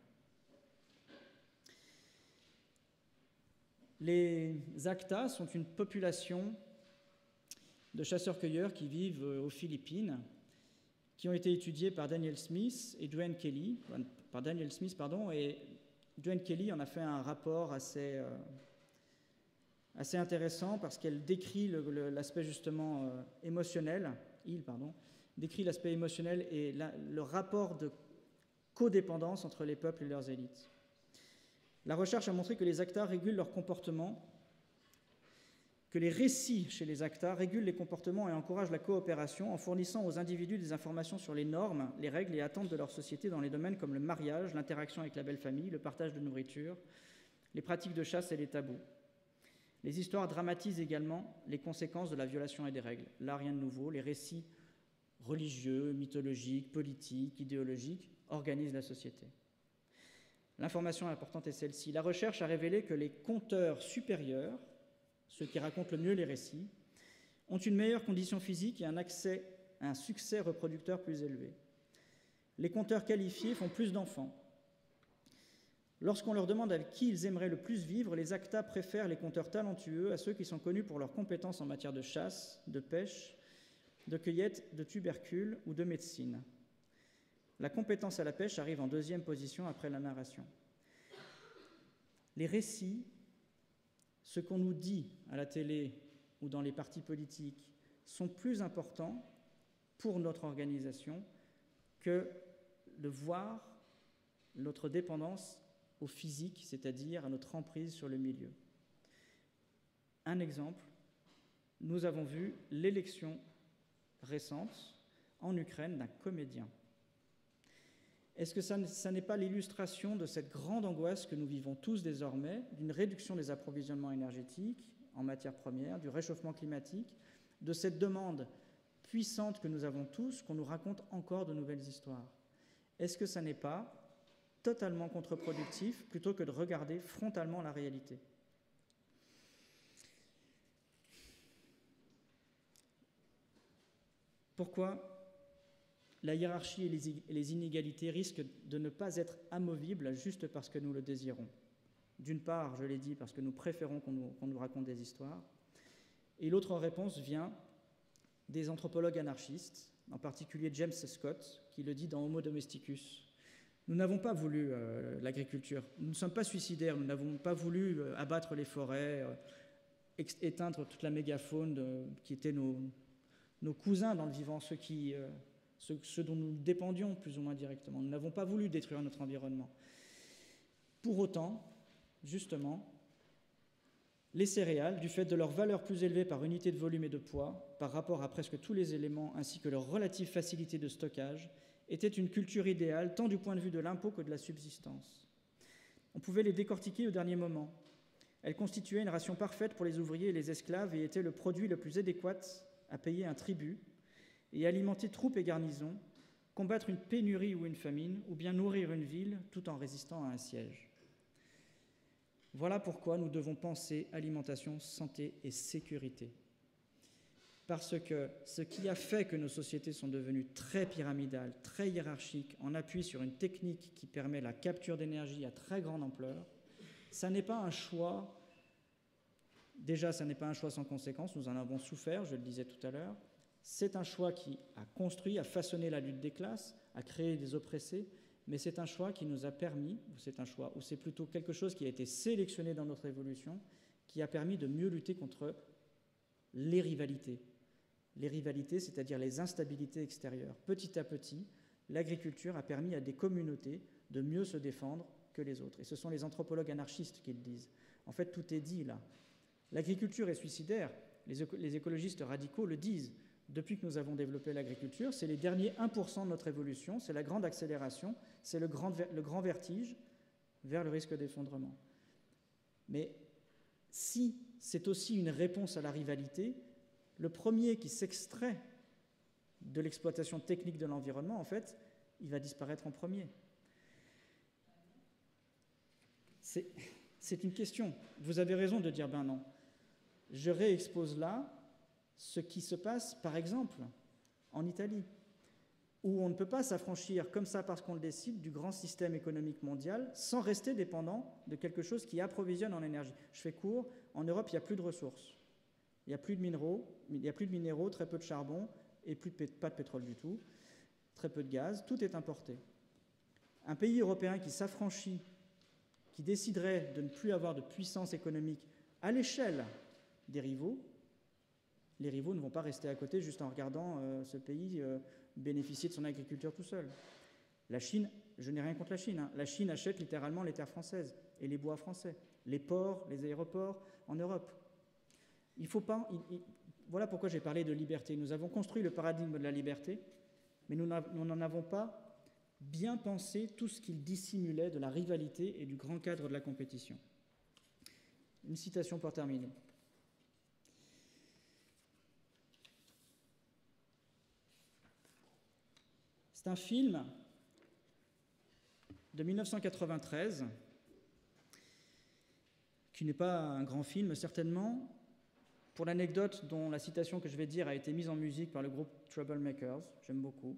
Les Acta sont une population de chasseurs-cueilleurs qui vivent aux Philippines, qui ont été étudiés par Daniel Smith et Duane Kelly, par Daniel Smith, pardon, et Duane Kelly en a fait un rapport assez, euh, assez intéressant parce qu'elle décrit le, le, l'aspect justement euh, émotionnel, il, pardon, décrit l'aspect émotionnel et la, le rapport de codépendance entre les peuples et leurs élites. La recherche a montré que les Acta régulent leur comportement, que les récits chez les Acta régulent les comportements et encouragent la coopération en fournissant aux individus des informations sur les normes, les règles et attentes de leur société dans les domaines comme le mariage, l'interaction avec la belle famille, le partage de nourriture, les pratiques de chasse et les tabous. Les histoires dramatisent également les conséquences de la violation et des règles. Là, rien de nouveau, les récits religieux, mythologiques, politiques, idéologiques organisent la société. L'information importante est celle-ci. La recherche a révélé que les conteurs supérieurs, ceux qui racontent le mieux les récits, ont une meilleure condition physique et un, accès, un succès reproducteur plus élevé. Les conteurs qualifiés font plus d'enfants. Lorsqu'on leur demande avec qui ils aimeraient le plus vivre, les Acta préfèrent les conteurs talentueux à ceux qui sont connus pour leurs compétences en matière de chasse, de pêche, de cueillette, de tubercules ou de médecine. La compétence à la pêche arrive en deuxième position après la narration. Les récits, ce qu'on nous dit à la télé ou dans les partis politiques, sont plus importants pour notre organisation que de voir notre dépendance au physique, c'est-à-dire à notre emprise sur le milieu. Un exemple, nous avons vu l'élection récente en Ukraine d'un comédien. Est-ce que ça, ça n'est pas l'illustration de cette grande angoisse que nous vivons tous désormais, d'une réduction des approvisionnements énergétiques en matières premières, du réchauffement climatique, de cette demande puissante que nous avons tous, qu'on nous raconte encore de nouvelles histoires? Est-ce que ça n'est pas totalement contre-productif plutôt que de regarder frontalement la réalité? Pourquoi la hiérarchie et les inégalités risquent de ne pas être amovibles juste parce que nous le désirons? D'une part, je l'ai dit, parce que nous préférons qu'on nous, qu'on nous raconte des histoires. Et l'autre réponse vient des anthropologues anarchistes, en particulier James Scott, qui le dit dans Homo Domesticus. Nous n'avons pas voulu euh, l'agriculture, nous ne sommes pas suicidaires, nous n'avons pas voulu euh, abattre les forêts, euh, ex- éteindre toute la mégafaune de, qui étaient nos, nos cousins dans le vivant, ceux, qui, euh, ceux, ceux dont nous dépendions plus ou moins directement. Nous n'avons pas voulu détruire notre environnement. Pour autant, justement, les céréales, du fait de leur valeur plus élevée par unité de volume et de poids, par rapport à presque tous les éléments, ainsi que leur relative facilité de stockage, étaient une culture idéale, tant du point de vue de l'impôt que de la subsistance. On pouvait les décortiquer au dernier moment. Elles constituaient une ration parfaite pour les ouvriers et les esclaves et étaient le produit le plus adéquat à payer un tribut et alimenter troupes et garnisons, combattre une pénurie ou une famine, ou bien nourrir une ville tout en résistant à un siège. Voilà pourquoi nous devons penser alimentation, santé et sécurité. parce que ce qui a fait que nos sociétés sont devenues très pyramidales, très hiérarchiques, en appui sur une technique qui permet la capture d'énergie à très grande ampleur, ça n'est pas un choix, déjà ça n'est pas un choix sans conséquence, nous en avons souffert, je le disais tout à l'heure, c'est un choix qui a construit, a façonné la lutte des classes, a créé des oppressés, mais c'est un choix qui nous a permis, ou c'est un choix, ou c'est plutôt quelque chose qui a été sélectionné dans notre évolution, qui a permis de mieux lutter contre les rivalités. Les rivalités, c'est-à-dire les instabilités extérieures. Petit à petit, l'agriculture a permis à des communautés de mieux se défendre que les autres. Et ce sont les anthropologues anarchistes qui le disent. En fait, tout est dit là. L'agriculture est suicidaire. Les, éco- les écologistes radicaux le disent. Depuis que nous avons développé l'agriculture, c'est les derniers un pour cent de notre évolution, c'est la grande accélération, c'est le grand, le grand vertige vers le risque d'effondrement. Mais si c'est aussi une réponse à la rivalité, le premier qui s'extrait de l'exploitation technique de l'environnement, en fait, il va disparaître en premier. C'est, c'est une question. Vous avez raison de dire, ben non. Je réexpose là ce qui se passe, par exemple, en Italie, où on ne peut pas s'affranchir comme ça parce qu'on le décide du grand système économique mondial sans rester dépendant de quelque chose qui approvisionne en énergie. Je fais court, en Europe, il n'y a plus de ressources. Il n'y a plus de minéraux, il n'y a plus de minéraux, très peu de charbon et plus de pét- pas de pétrole du tout, très peu de gaz, tout est importé. Un pays européen qui s'affranchit, qui déciderait de ne plus avoir de puissance économique à l'échelle des rivaux, les rivaux ne vont pas rester à côté juste en regardant euh, ce pays euh, bénéficier de son agriculture tout seul. La Chine, je n'ai rien contre la Chine, hein. La Chine achète littéralement les terres françaises et les bois français, les ports, les aéroports en Europe. Il faut pas, il, il, voilà pourquoi j'ai parlé de liberté. Nous avons construit le paradigme de la liberté, mais nous n'en avons pas bien pensé tout ce qu'il dissimulait de la rivalité et du grand cadre de la compétition. Une citation pour terminer. C'est un film de mille neuf cent quatre-vingt-treize, qui n'est pas un grand film, certainement, pour l'anecdote dont la citation que je vais dire a été mise en musique par le groupe Troublemakers, j'aime beaucoup.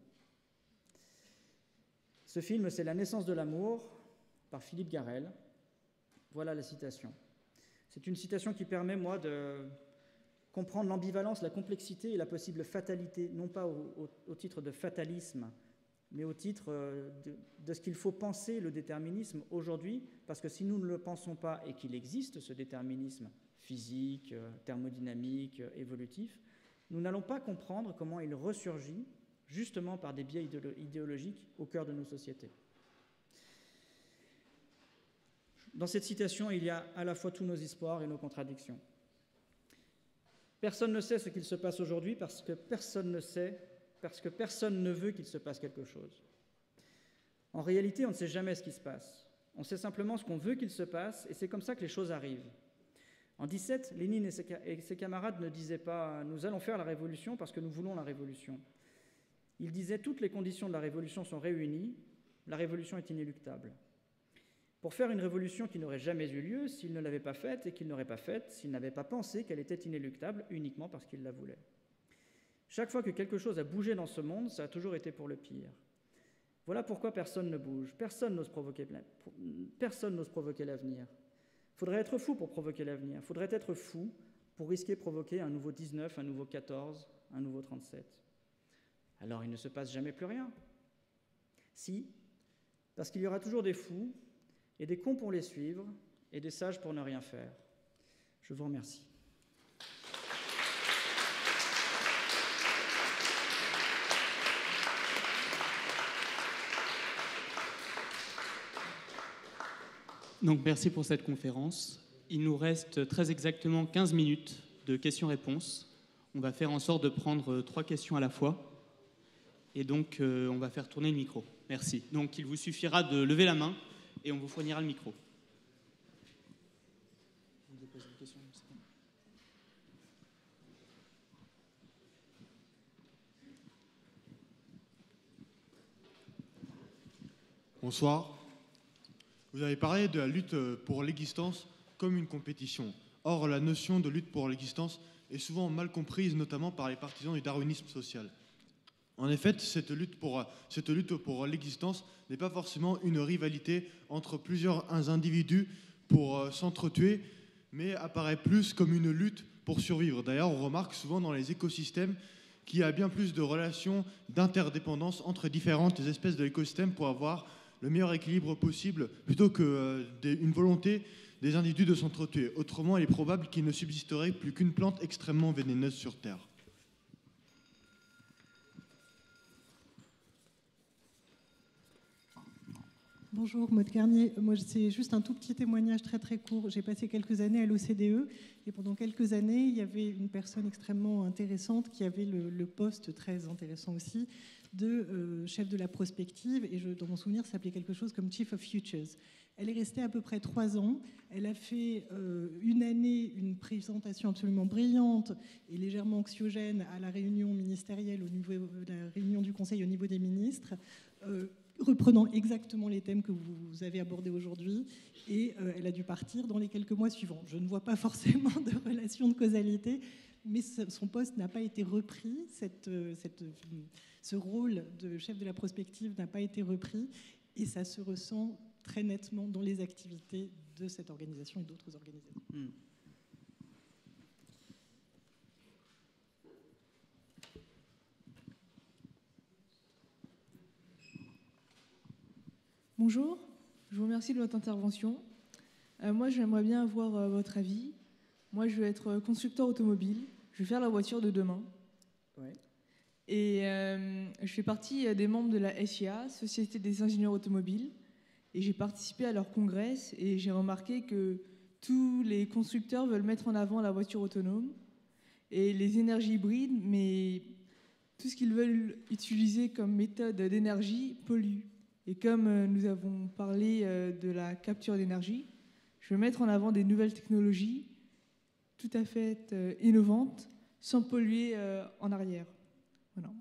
Ce film, c'est La naissance de l'amour, par Philippe Garrel. Voilà la citation. C'est une citation qui permet, moi, de comprendre l'ambivalence, la complexité et la possible fatalité, non pas au, au, au titre de fatalisme, mais au titre de, de ce qu'il faut penser le déterminisme aujourd'hui, parce que si nous ne le pensons pas et qu'il existe ce déterminisme physique, thermodynamique, évolutif, nous n'allons pas comprendre comment il ressurgit justement par des biais idéologiques au cœur de nos sociétés. Dans cette citation, il y a à la fois tous nos espoirs et nos contradictions. Personne ne sait ce qu'il se passe aujourd'hui parce que personne ne sait parce que personne ne veut qu'il se passe quelque chose. En réalité, on ne sait jamais ce qui se passe. On sait simplement ce qu'on veut qu'il se passe, et c'est comme ça que les choses arrivent. En dix-sept, Lénine et ses, et ses camarades ne disaient pas « nous allons faire la révolution parce que nous voulons la révolution ». Ils disaient « toutes les conditions de la révolution sont réunies, la révolution est inéluctable ». Pour faire une révolution qui n'aurait jamais eu lieu s'ils ne l'avaient pas faite, et qu'ils n'auraient pas faite s'ils n'avaient pas pensé qu'elle était inéluctable uniquement parce qu'ils la voulaient. Chaque fois que quelque chose a bougé dans ce monde, ça a toujours été pour le pire. Voilà pourquoi personne ne bouge, personne n'ose provoquer, personne n'ose provoquer l'avenir. Il faudrait être fou pour provoquer l'avenir, il faudrait être fou pour risquer de provoquer un nouveau dix-neuf, un nouveau quatorze, un nouveau trente-sept. Alors il ne se passe jamais plus rien. Si, parce qu'il y aura toujours des fous, et des cons pour les suivre, et des sages pour ne rien faire. Je vous remercie. Donc merci pour cette conférence. Il nous reste très exactement quinze minutes de questions-réponses. On va faire en sorte de prendre trois questions à la fois. Et donc, euh, on va faire tourner le micro. Merci. Donc, il vous suffira de lever la main et on vous fournira le micro. Vous voulez poser une question ? Bonsoir. Vous avez parlé de la lutte pour l'existence comme une compétition. Or, la notion de lutte pour l'existence est souvent mal comprise, notamment par les partisans du darwinisme social. En effet, cette lutte pour, cette lutte pour l'existence n'est pas forcément une rivalité entre plusieurs individus pour euh, s'entretuer, mais apparaît plus comme une lutte pour survivre. D'ailleurs, on remarque souvent dans les écosystèmes qu'il y a bien plus de relations d'interdépendance entre différentes espèces de l'écosystème pour avoir le meilleur équilibre possible, plutôt qu'une euh, volonté des individus de s'entretuer. Autrement, il est probable qu'il ne subsisterait plus qu'une plante extrêmement vénéneuse sur Terre. Bonjour, Maud Garnier. Moi, c'est juste un tout petit témoignage très très court. J'ai passé quelques années à l'O C D E et pendant quelques années, il y avait une personne extrêmement intéressante qui avait le, le poste très intéressant aussi de euh, chef de la prospective, et je, dans mon souvenir, ça s'appelait quelque chose comme Chief of Futures. Elle est restée à peu près trois ans. Elle a fait euh, une année une présentation absolument brillante et légèrement anxiogène à la réunion ministérielle, au niveau de la réunion du Conseil au niveau des ministres, euh, reprenant exactement les thèmes que vous avez abordés aujourd'hui, et euh, elle a dû partir dans les quelques mois suivants. Je ne vois pas forcément de relation de causalité, mais son poste n'a pas été repris, cette, cette, ce rôle de chef de la prospective n'a pas été repris, et ça se ressent très nettement dans les activités de cette organisation et d'autres organisations. Mmh. Bonjour, je vous remercie de votre intervention. Euh, moi, j'aimerais bien avoir euh, votre avis. Moi, je veux être constructeur automobile. Je vais faire la voiture de demain. Ouais. Et euh, je fais partie des membres de la S I A, Société des ingénieurs automobiles. Et j'ai participé à leur congrès et j'ai remarqué que tous les constructeurs veulent mettre en avant la voiture autonome et les énergies hybrides, mais tout ce qu'ils veulent utiliser comme méthode d'énergie pollue. Et comme nous avons parlé de la capture d'énergie, je veux mettre en avant des nouvelles technologies tout à fait innovantes, sans polluer en arrière. Voilà.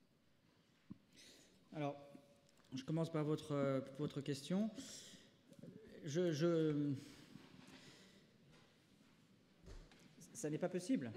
Alors, je commence par votre, votre question. Je, je... Ça n'est pas possible.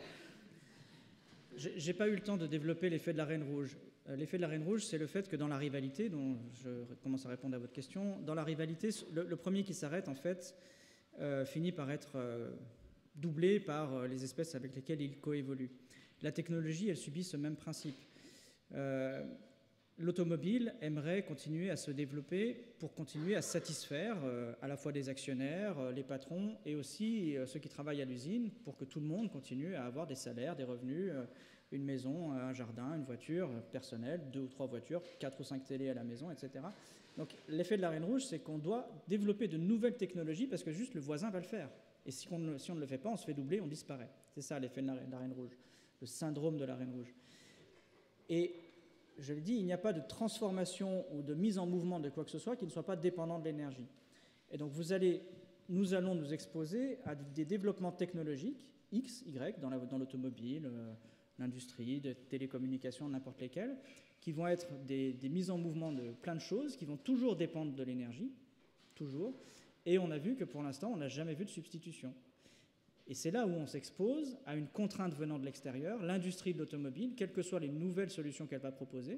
Je n'ai pas eu le temps de développer l'effet de la Reine Rouge. L'effet de la Reine Rouge, c'est le fait que dans la rivalité, dont je commence à répondre à votre question, dans la rivalité, le, le premier qui s'arrête, en fait, euh, finit par être euh, doublé par les espèces avec lesquelles il coévolue. La technologie, elle subit ce même principe. Euh, L'automobile aimerait continuer à se développer pour continuer à satisfaire euh, à la fois les actionnaires, euh, les patrons et aussi euh, ceux qui travaillent à l'usine, pour que tout le monde continue à avoir des salaires, des revenus, euh, une maison, un jardin, une voiture personnelle, deux ou trois voitures, quatre ou cinq télés à la maison, et cetera. Donc l'effet de la Reine Rouge, c'est qu'on doit développer de nouvelles technologies parce que juste le voisin va le faire. Et si on, si on ne le fait pas, on se fait doubler, on disparaît. C'est ça l'effet de la, de la Reine Rouge, le syndrome de la Reine Rouge. Et je le dis, il n'y a pas de transformation ou de mise en mouvement de quoi que ce soit qui ne soit pas dépendant de l'énergie. Et donc vous allez, nous allons nous exposer à des développements technologiques, X, Y, dans, la, dans l'automobile, euh, l'industrie, de télécommunications, n'importe lesquelles, qui vont être des, des mises en mouvement de plein de choses, qui vont toujours dépendre de l'énergie, toujours. Et on a vu que pour l'instant, on n'a jamais vu de substitution. Et c'est là où on s'expose à une contrainte venant de l'extérieur, l'industrie de l'automobile, quelles que soient les nouvelles solutions qu'elle va proposer,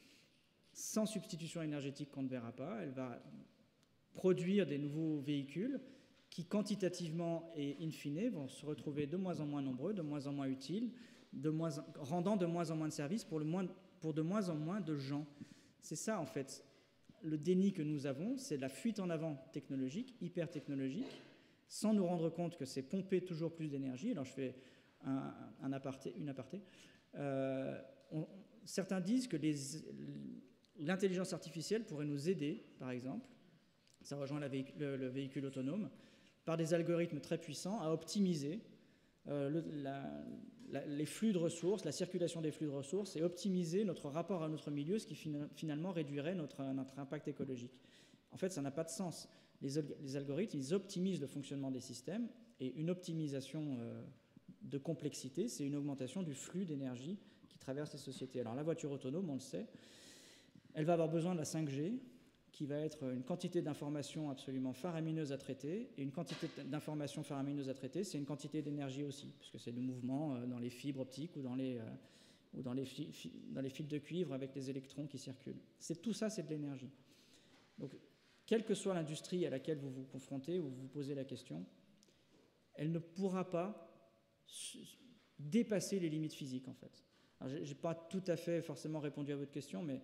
sans substitution énergétique qu'on ne verra pas, elle va produire des nouveaux véhicules qui, quantitativement et in fine, vont se retrouver de moins en moins nombreux, de moins en moins utiles, de moins, rendant de moins en moins de services pour, le moins, pour de moins en moins de gens. C'est ça, en fait, le déni que nous avons, c'est la fuite en avant technologique, hyper technologique, sans nous rendre compte que c'est pomper toujours plus d'énergie. Alors je fais un, un aparté, une aparté. Euh, on, certains disent que les, l'intelligence artificielle pourrait nous aider, par exemple, ça rejoint la véhicule, le, le véhicule autonome, par des algorithmes très puissants à optimiser euh, le, la, la, les flux de ressources, la circulation des flux de ressources, et optimiser notre rapport à notre milieu, ce qui finalement réduirait notre, notre impact écologique. En fait, ça n'a pas de sens. Les, les algorithmes, ils optimisent le fonctionnement des systèmes, et une optimisation euh, de complexité, c'est une augmentation du flux d'énergie qui traverse les sociétés. Alors la voiture autonome, on le sait, elle va avoir besoin de la cinq G qui va être une quantité d'informations absolument faramineuse à traiter, et une quantité d'informations faramineuses à traiter, c'est une quantité d'énergie aussi, puisque c'est du mouvement dans les fibres optiques ou dans les, euh, ou dans les, fi fi dans les fils de cuivre avec les électrons qui circulent. C'est tout ça, c'est de l'énergie. Donc, quelle que soit l'industrie à laquelle vous vous confrontez ou vous vous posez la question, elle ne pourra pas dépasser les limites physiques, en fait. Je n'ai pas tout à fait forcément répondu à votre question, mais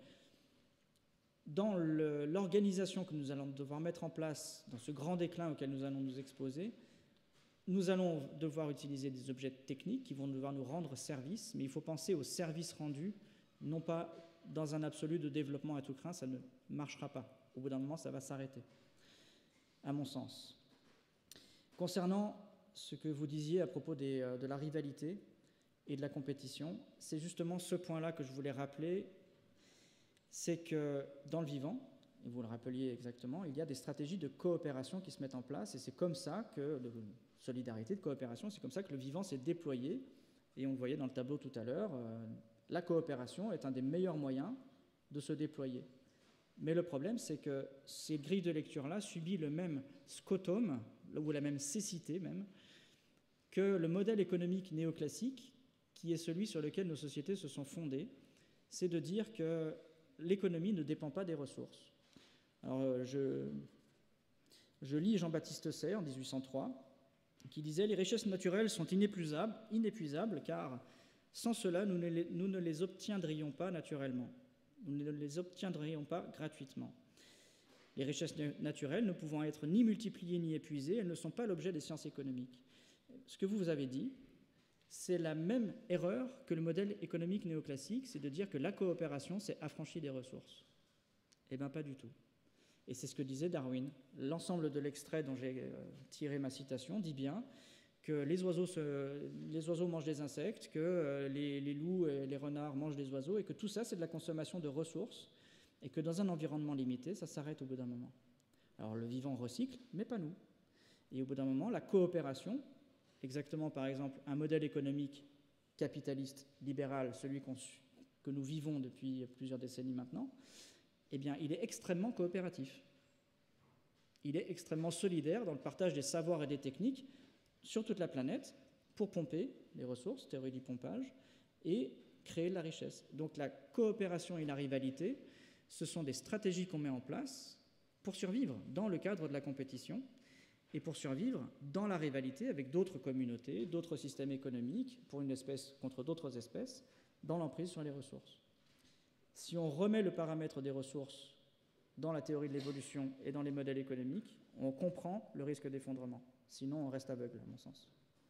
dans l'organisation que nous allons devoir mettre en place, dans ce grand déclin auquel nous allons nous exposer, nous allons devoir utiliser des objets techniques qui vont devoir nous rendre service, mais il faut penser au service rendu, non pas dans un absolu de développement à tout crin, ça ne marchera pas. Au bout d'un moment, ça va s'arrêter, à mon sens. Concernant ce que vous disiez à propos des, euh, de la rivalité et de la compétition, c'est justement ce point-là que je voulais rappeler, c'est que dans le vivant, et vous le rappeliez exactement, il y a des stratégies de coopération qui se mettent en place, et c'est comme ça que, de solidarité, de coopération, c'est comme ça que le vivant s'est déployé, et on le voyait dans le tableau tout à l'heure, euh, la coopération est un des meilleurs moyens de se déployer. Mais le problème, c'est que ces grilles de lecture-là subissent le même scotum, ou la même cécité même, que le modèle économique néoclassique, qui est celui sur lequel nos sociétés se sont fondées, c'est de dire que l'économie ne dépend pas des ressources. Alors, je, je lis Jean-Baptiste Say en dix-huit cent trois, qui disait « Les richesses naturelles sont inépuisables, inépuisables car sans cela, nous ne, les, nous ne les obtiendrions pas naturellement. Nous ne les obtiendrions pas gratuitement. Les richesses naturelles ne pouvant être ni multipliées ni épuisées, elles ne sont pas l'objet des sciences économiques. » Ce que vous vous avez dit, c'est la même erreur que le modèle économique néoclassique, c'est de dire que la coopération, c'est affranchi des ressources. Eh bien, pas du tout. Et c'est ce que disait Darwin. L'ensemble de l'extrait dont j'ai tiré ma citation dit bien que les oiseaux, se, les oiseaux mangent des insectes, que les, les loups et les renards mangent des oiseaux, et que tout ça, c'est de la consommation de ressources, et que dans un environnement limité, ça s'arrête au bout d'un moment. Alors, le vivant recycle, mais pas nous. Et au bout d'un moment, la coopération, exactement, par exemple, un modèle économique capitaliste, libéral, celui qu'on, que nous vivons depuis plusieurs décennies maintenant, eh bien, il est extrêmement coopératif. Il est extrêmement solidaire dans le partage des savoirs et des techniques sur toute la planète pour pomper les ressources, théorie du pompage, et créer de la richesse. Donc la coopération et la rivalité, ce sont des stratégies qu'on met en place pour survivre dans le cadre de la compétition, et pour survivre dans la rivalité avec d'autres communautés, d'autres systèmes économiques, pour une espèce contre d'autres espèces, dans l'emprise sur les ressources. Si on remet le paramètre des ressources dans la théorie de l'évolution et dans les modèles économiques, on comprend le risque d'effondrement. Sinon, on reste aveugle, à mon sens.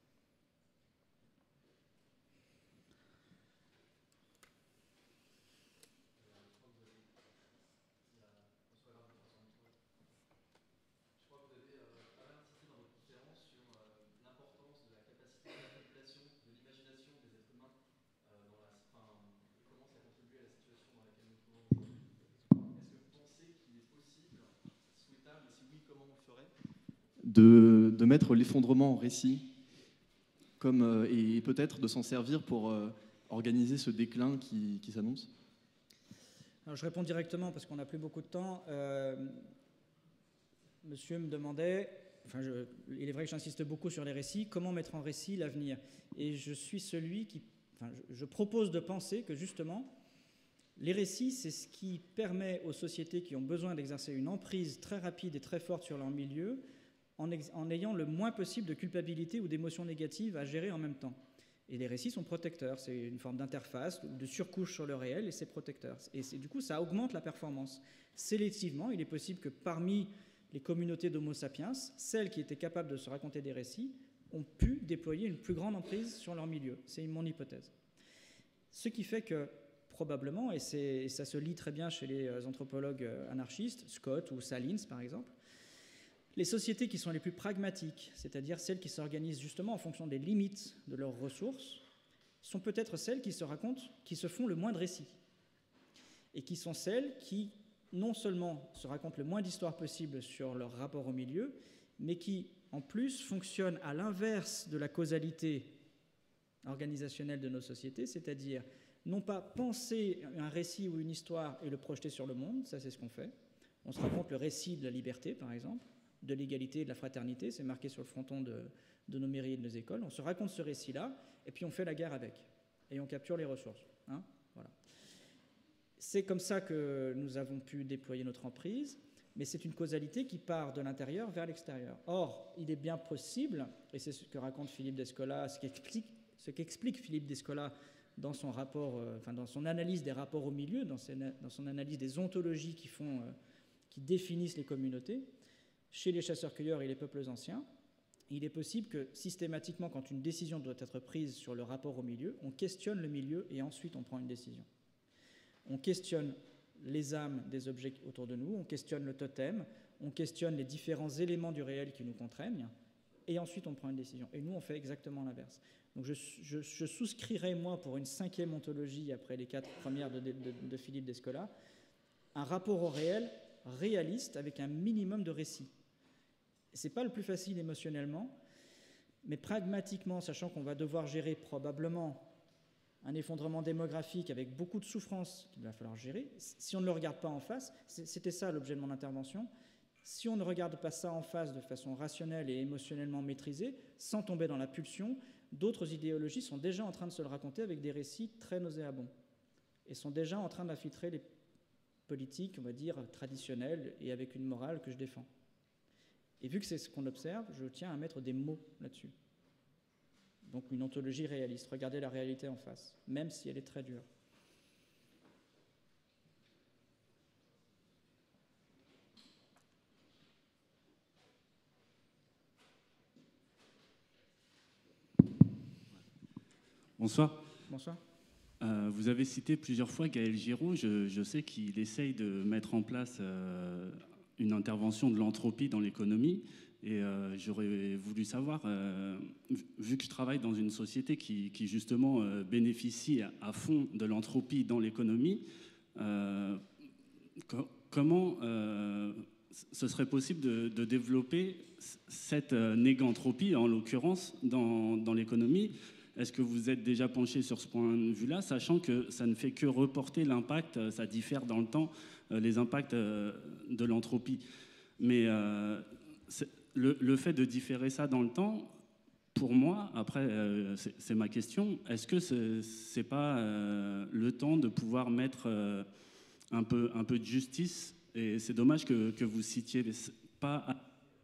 De, de mettre l'effondrement en récit comme, euh, et peut-être de s'en servir pour euh, organiser ce déclin qui, qui s'annonce? Alors, je réponds directement parce qu'on n'a plus beaucoup de temps. Euh, monsieur me demandait, enfin je, il est vrai que j'insiste beaucoup sur les récits, comment mettre en récit l'avenir? Et je suis celui qui, enfin je, je propose de penser que justement, les récits, c'est ce qui permet aux sociétés qui ont besoin d'exercer une emprise très rapide et très forte sur leur milieu, En, en ayant le moins possible de culpabilité ou d'émotions négatives à gérer en même temps. Et les récits sont protecteurs, c'est une forme d'interface, de surcouche sur le réel, et c'est protecteur. Et du coup, ça augmente la performance. Sélectivement, il est possible que parmi les communautés d'Homo sapiens, celles qui étaient capables de se raconter des récits ont pu déployer une plus grande emprise sur leur milieu. C'est mon hypothèse. Ce qui fait que, probablement, et, et ça se lit très bien chez les anthropologues anarchistes, Scott ou Salins par exemple, les sociétés qui sont les plus pragmatiques, c'est-à-dire celles qui s'organisent justement en fonction des limites de leurs ressources, sont peut-être celles qui se racontent, qui se font le moins de récits, et qui sont celles qui, non seulement se racontent le moins d'histoires possible sur leur rapport au milieu, mais qui, en plus, fonctionnent à l'inverse de la causalité organisationnelle de nos sociétés, c'est-à-dire non pas penser un récit ou une histoire et le projeter sur le monde, ça c'est ce qu'on fait. On se raconte le récit de la liberté, par exemple, de l'égalité et de la fraternité, c'est marqué sur le fronton de, de nos mairies et de nos écoles. On se raconte ce récit-là, et puis on fait la guerre avec, et on capture les ressources. Hein, voilà. C'est comme ça que nous avons pu déployer notre emprise, mais c'est une causalité qui part de l'intérieur vers l'extérieur. Or, il est bien possible, et c'est ce que raconte Philippe Descola, ce qu'explique, ce qu'explique Philippe Descola dans son rapport, euh, enfin dans son analyse des rapports au milieu, dans, ses, dans son analyse des ontologies qui font, euh, qui définissent les communautés, chez les chasseurs-cueilleurs et les peuples anciens, il est possible que systématiquement, quand une décision doit être prise sur le rapport au milieu, on questionne le milieu et ensuite on prend une décision. On questionne les âmes des objets autour de nous, on questionne le totem, on questionne les différents éléments du réel qui nous contraignent, et ensuite on prend une décision. Et nous, on fait exactement l'inverse. Donc je, je, je souscrirai, moi, pour une cinquième ontologie, après les quatre premières de, de, de Philippe Descola, un rapport au réel réaliste avec un minimum de récit. Ce n'est pas le plus facile émotionnellement, mais pragmatiquement, sachant qu'on va devoir gérer probablement un effondrement démographique avec beaucoup de souffrances qu'il va falloir gérer, si on ne le regarde pas en face, c'était ça l'objet de mon intervention, si on ne regarde pas ça en face de façon rationnelle et émotionnellement maîtrisée, sans tomber dans la pulsion, d'autres idéologies sont déjà en train de se le raconter avec des récits très nauséabonds et sont déjà en train d'infiltrer les politiques, on va dire, traditionnelles et avec une morale que je défends. Et vu que c'est ce qu'on observe, je tiens à mettre des mots là-dessus. Donc une ontologie réaliste, regardez la réalité en face, même si elle est très dure. Bonsoir. Bonsoir. Euh, vous avez cité plusieurs fois Gaël Giraud. Je, je sais qu'il essaye de mettre en place euh, une intervention de l'entropie dans l'économie. Et euh, j'aurais voulu savoir, euh, vu que je travaille dans une société qui, qui justement euh, bénéficie à, à fond de l'entropie dans l'économie, euh, co- comment euh, ce serait possible de, de développer cette euh, négantropie, en l'occurrence, dans, dans l'économie? Est-ce que vous êtes déjà penché sur ce point de vue-là, sachant que ça ne fait que reporter l'impact, ça diffère dans le temps, euh, les impacts euh, de l'entropie. Mais euh, le, le fait de différer ça dans le temps, pour moi, après, euh, c'est, c'est ma question, est-ce que c'est, c'est pas euh, le temps de pouvoir mettre euh, un peu, un peu de justice? Et c'est dommage que, que vous citiez pas... À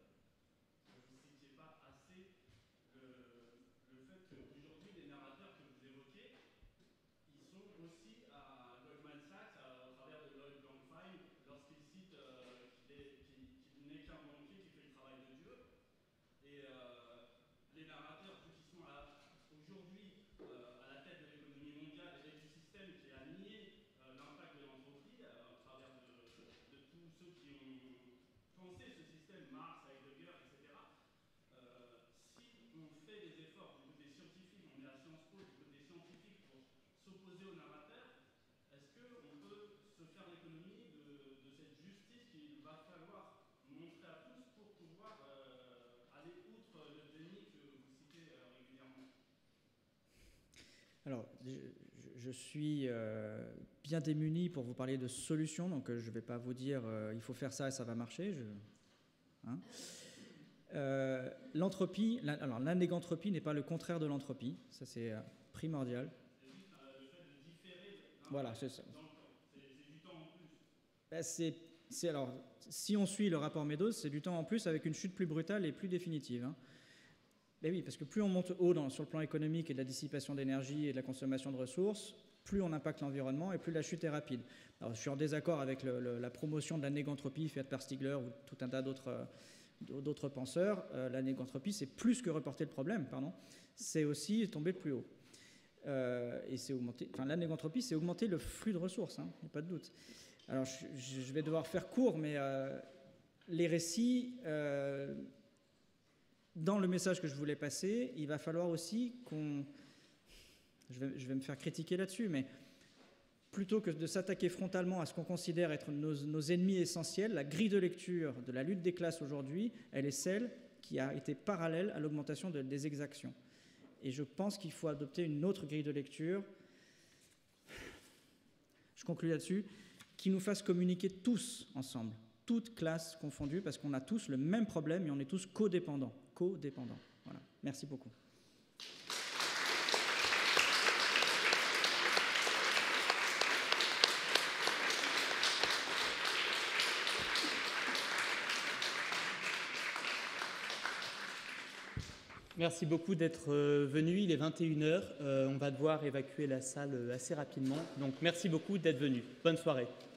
Alors, je, je suis euh, bien démuni pour vous parler de solutions, donc euh, je ne vais pas vous dire euh, il faut faire ça et ça va marcher. Je... Hein euh, l'entropie, la, alors l'anégantropie n'est pas le contraire de l'entropie, ça c'est euh, primordial. Voilà, c'est ça. Ben, c'est, c'est, alors, si on suit le rapport Meadows, c'est du temps en plus avec une chute plus brutale et plus définitive. Hein. Ben oui, parce que plus on monte haut dans, sur le plan économique et de la dissipation d'énergie et de la consommation de ressources, plus on impacte l'environnement et plus la chute est rapide. Alors, je suis en désaccord avec le, le, la promotion de la négantropie faite par Stigler ou tout un tas d'autres, euh, d'autres penseurs. Euh, la négantropie, c'est plus que reporter le problème, pardon, c'est aussi tomber de plus haut. Euh, et c'est augmenter, enfin, la négantropie, c'est augmenter le flux de ressources, hein, il n'y a pas de doute. Alors, je, je vais devoir faire court, mais euh, les récits... Euh, Dans le message que je voulais passer, il va falloir aussi qu'on... Je vais, je vais me faire critiquer là-dessus, mais plutôt que de s'attaquer frontalement à ce qu'on considère être nos, nos ennemis essentiels, la grille de lecture de la lutte des classes aujourd'hui, elle est celle qui a été parallèle à l'augmentation de, des exactions. Et je pense qu'il faut adopter une autre grille de lecture, je conclue là-dessus, qui nous fasse communiquer tous ensemble, toutes classes confondues, parce qu'on a tous le même problème et on est tous codépendants. Codépendants. Voilà. Merci beaucoup. Merci beaucoup d'être venu. Il est vingt et une heures. Euh, on va devoir évacuer la salle assez rapidement. Donc merci beaucoup d'être venu. Bonne soirée.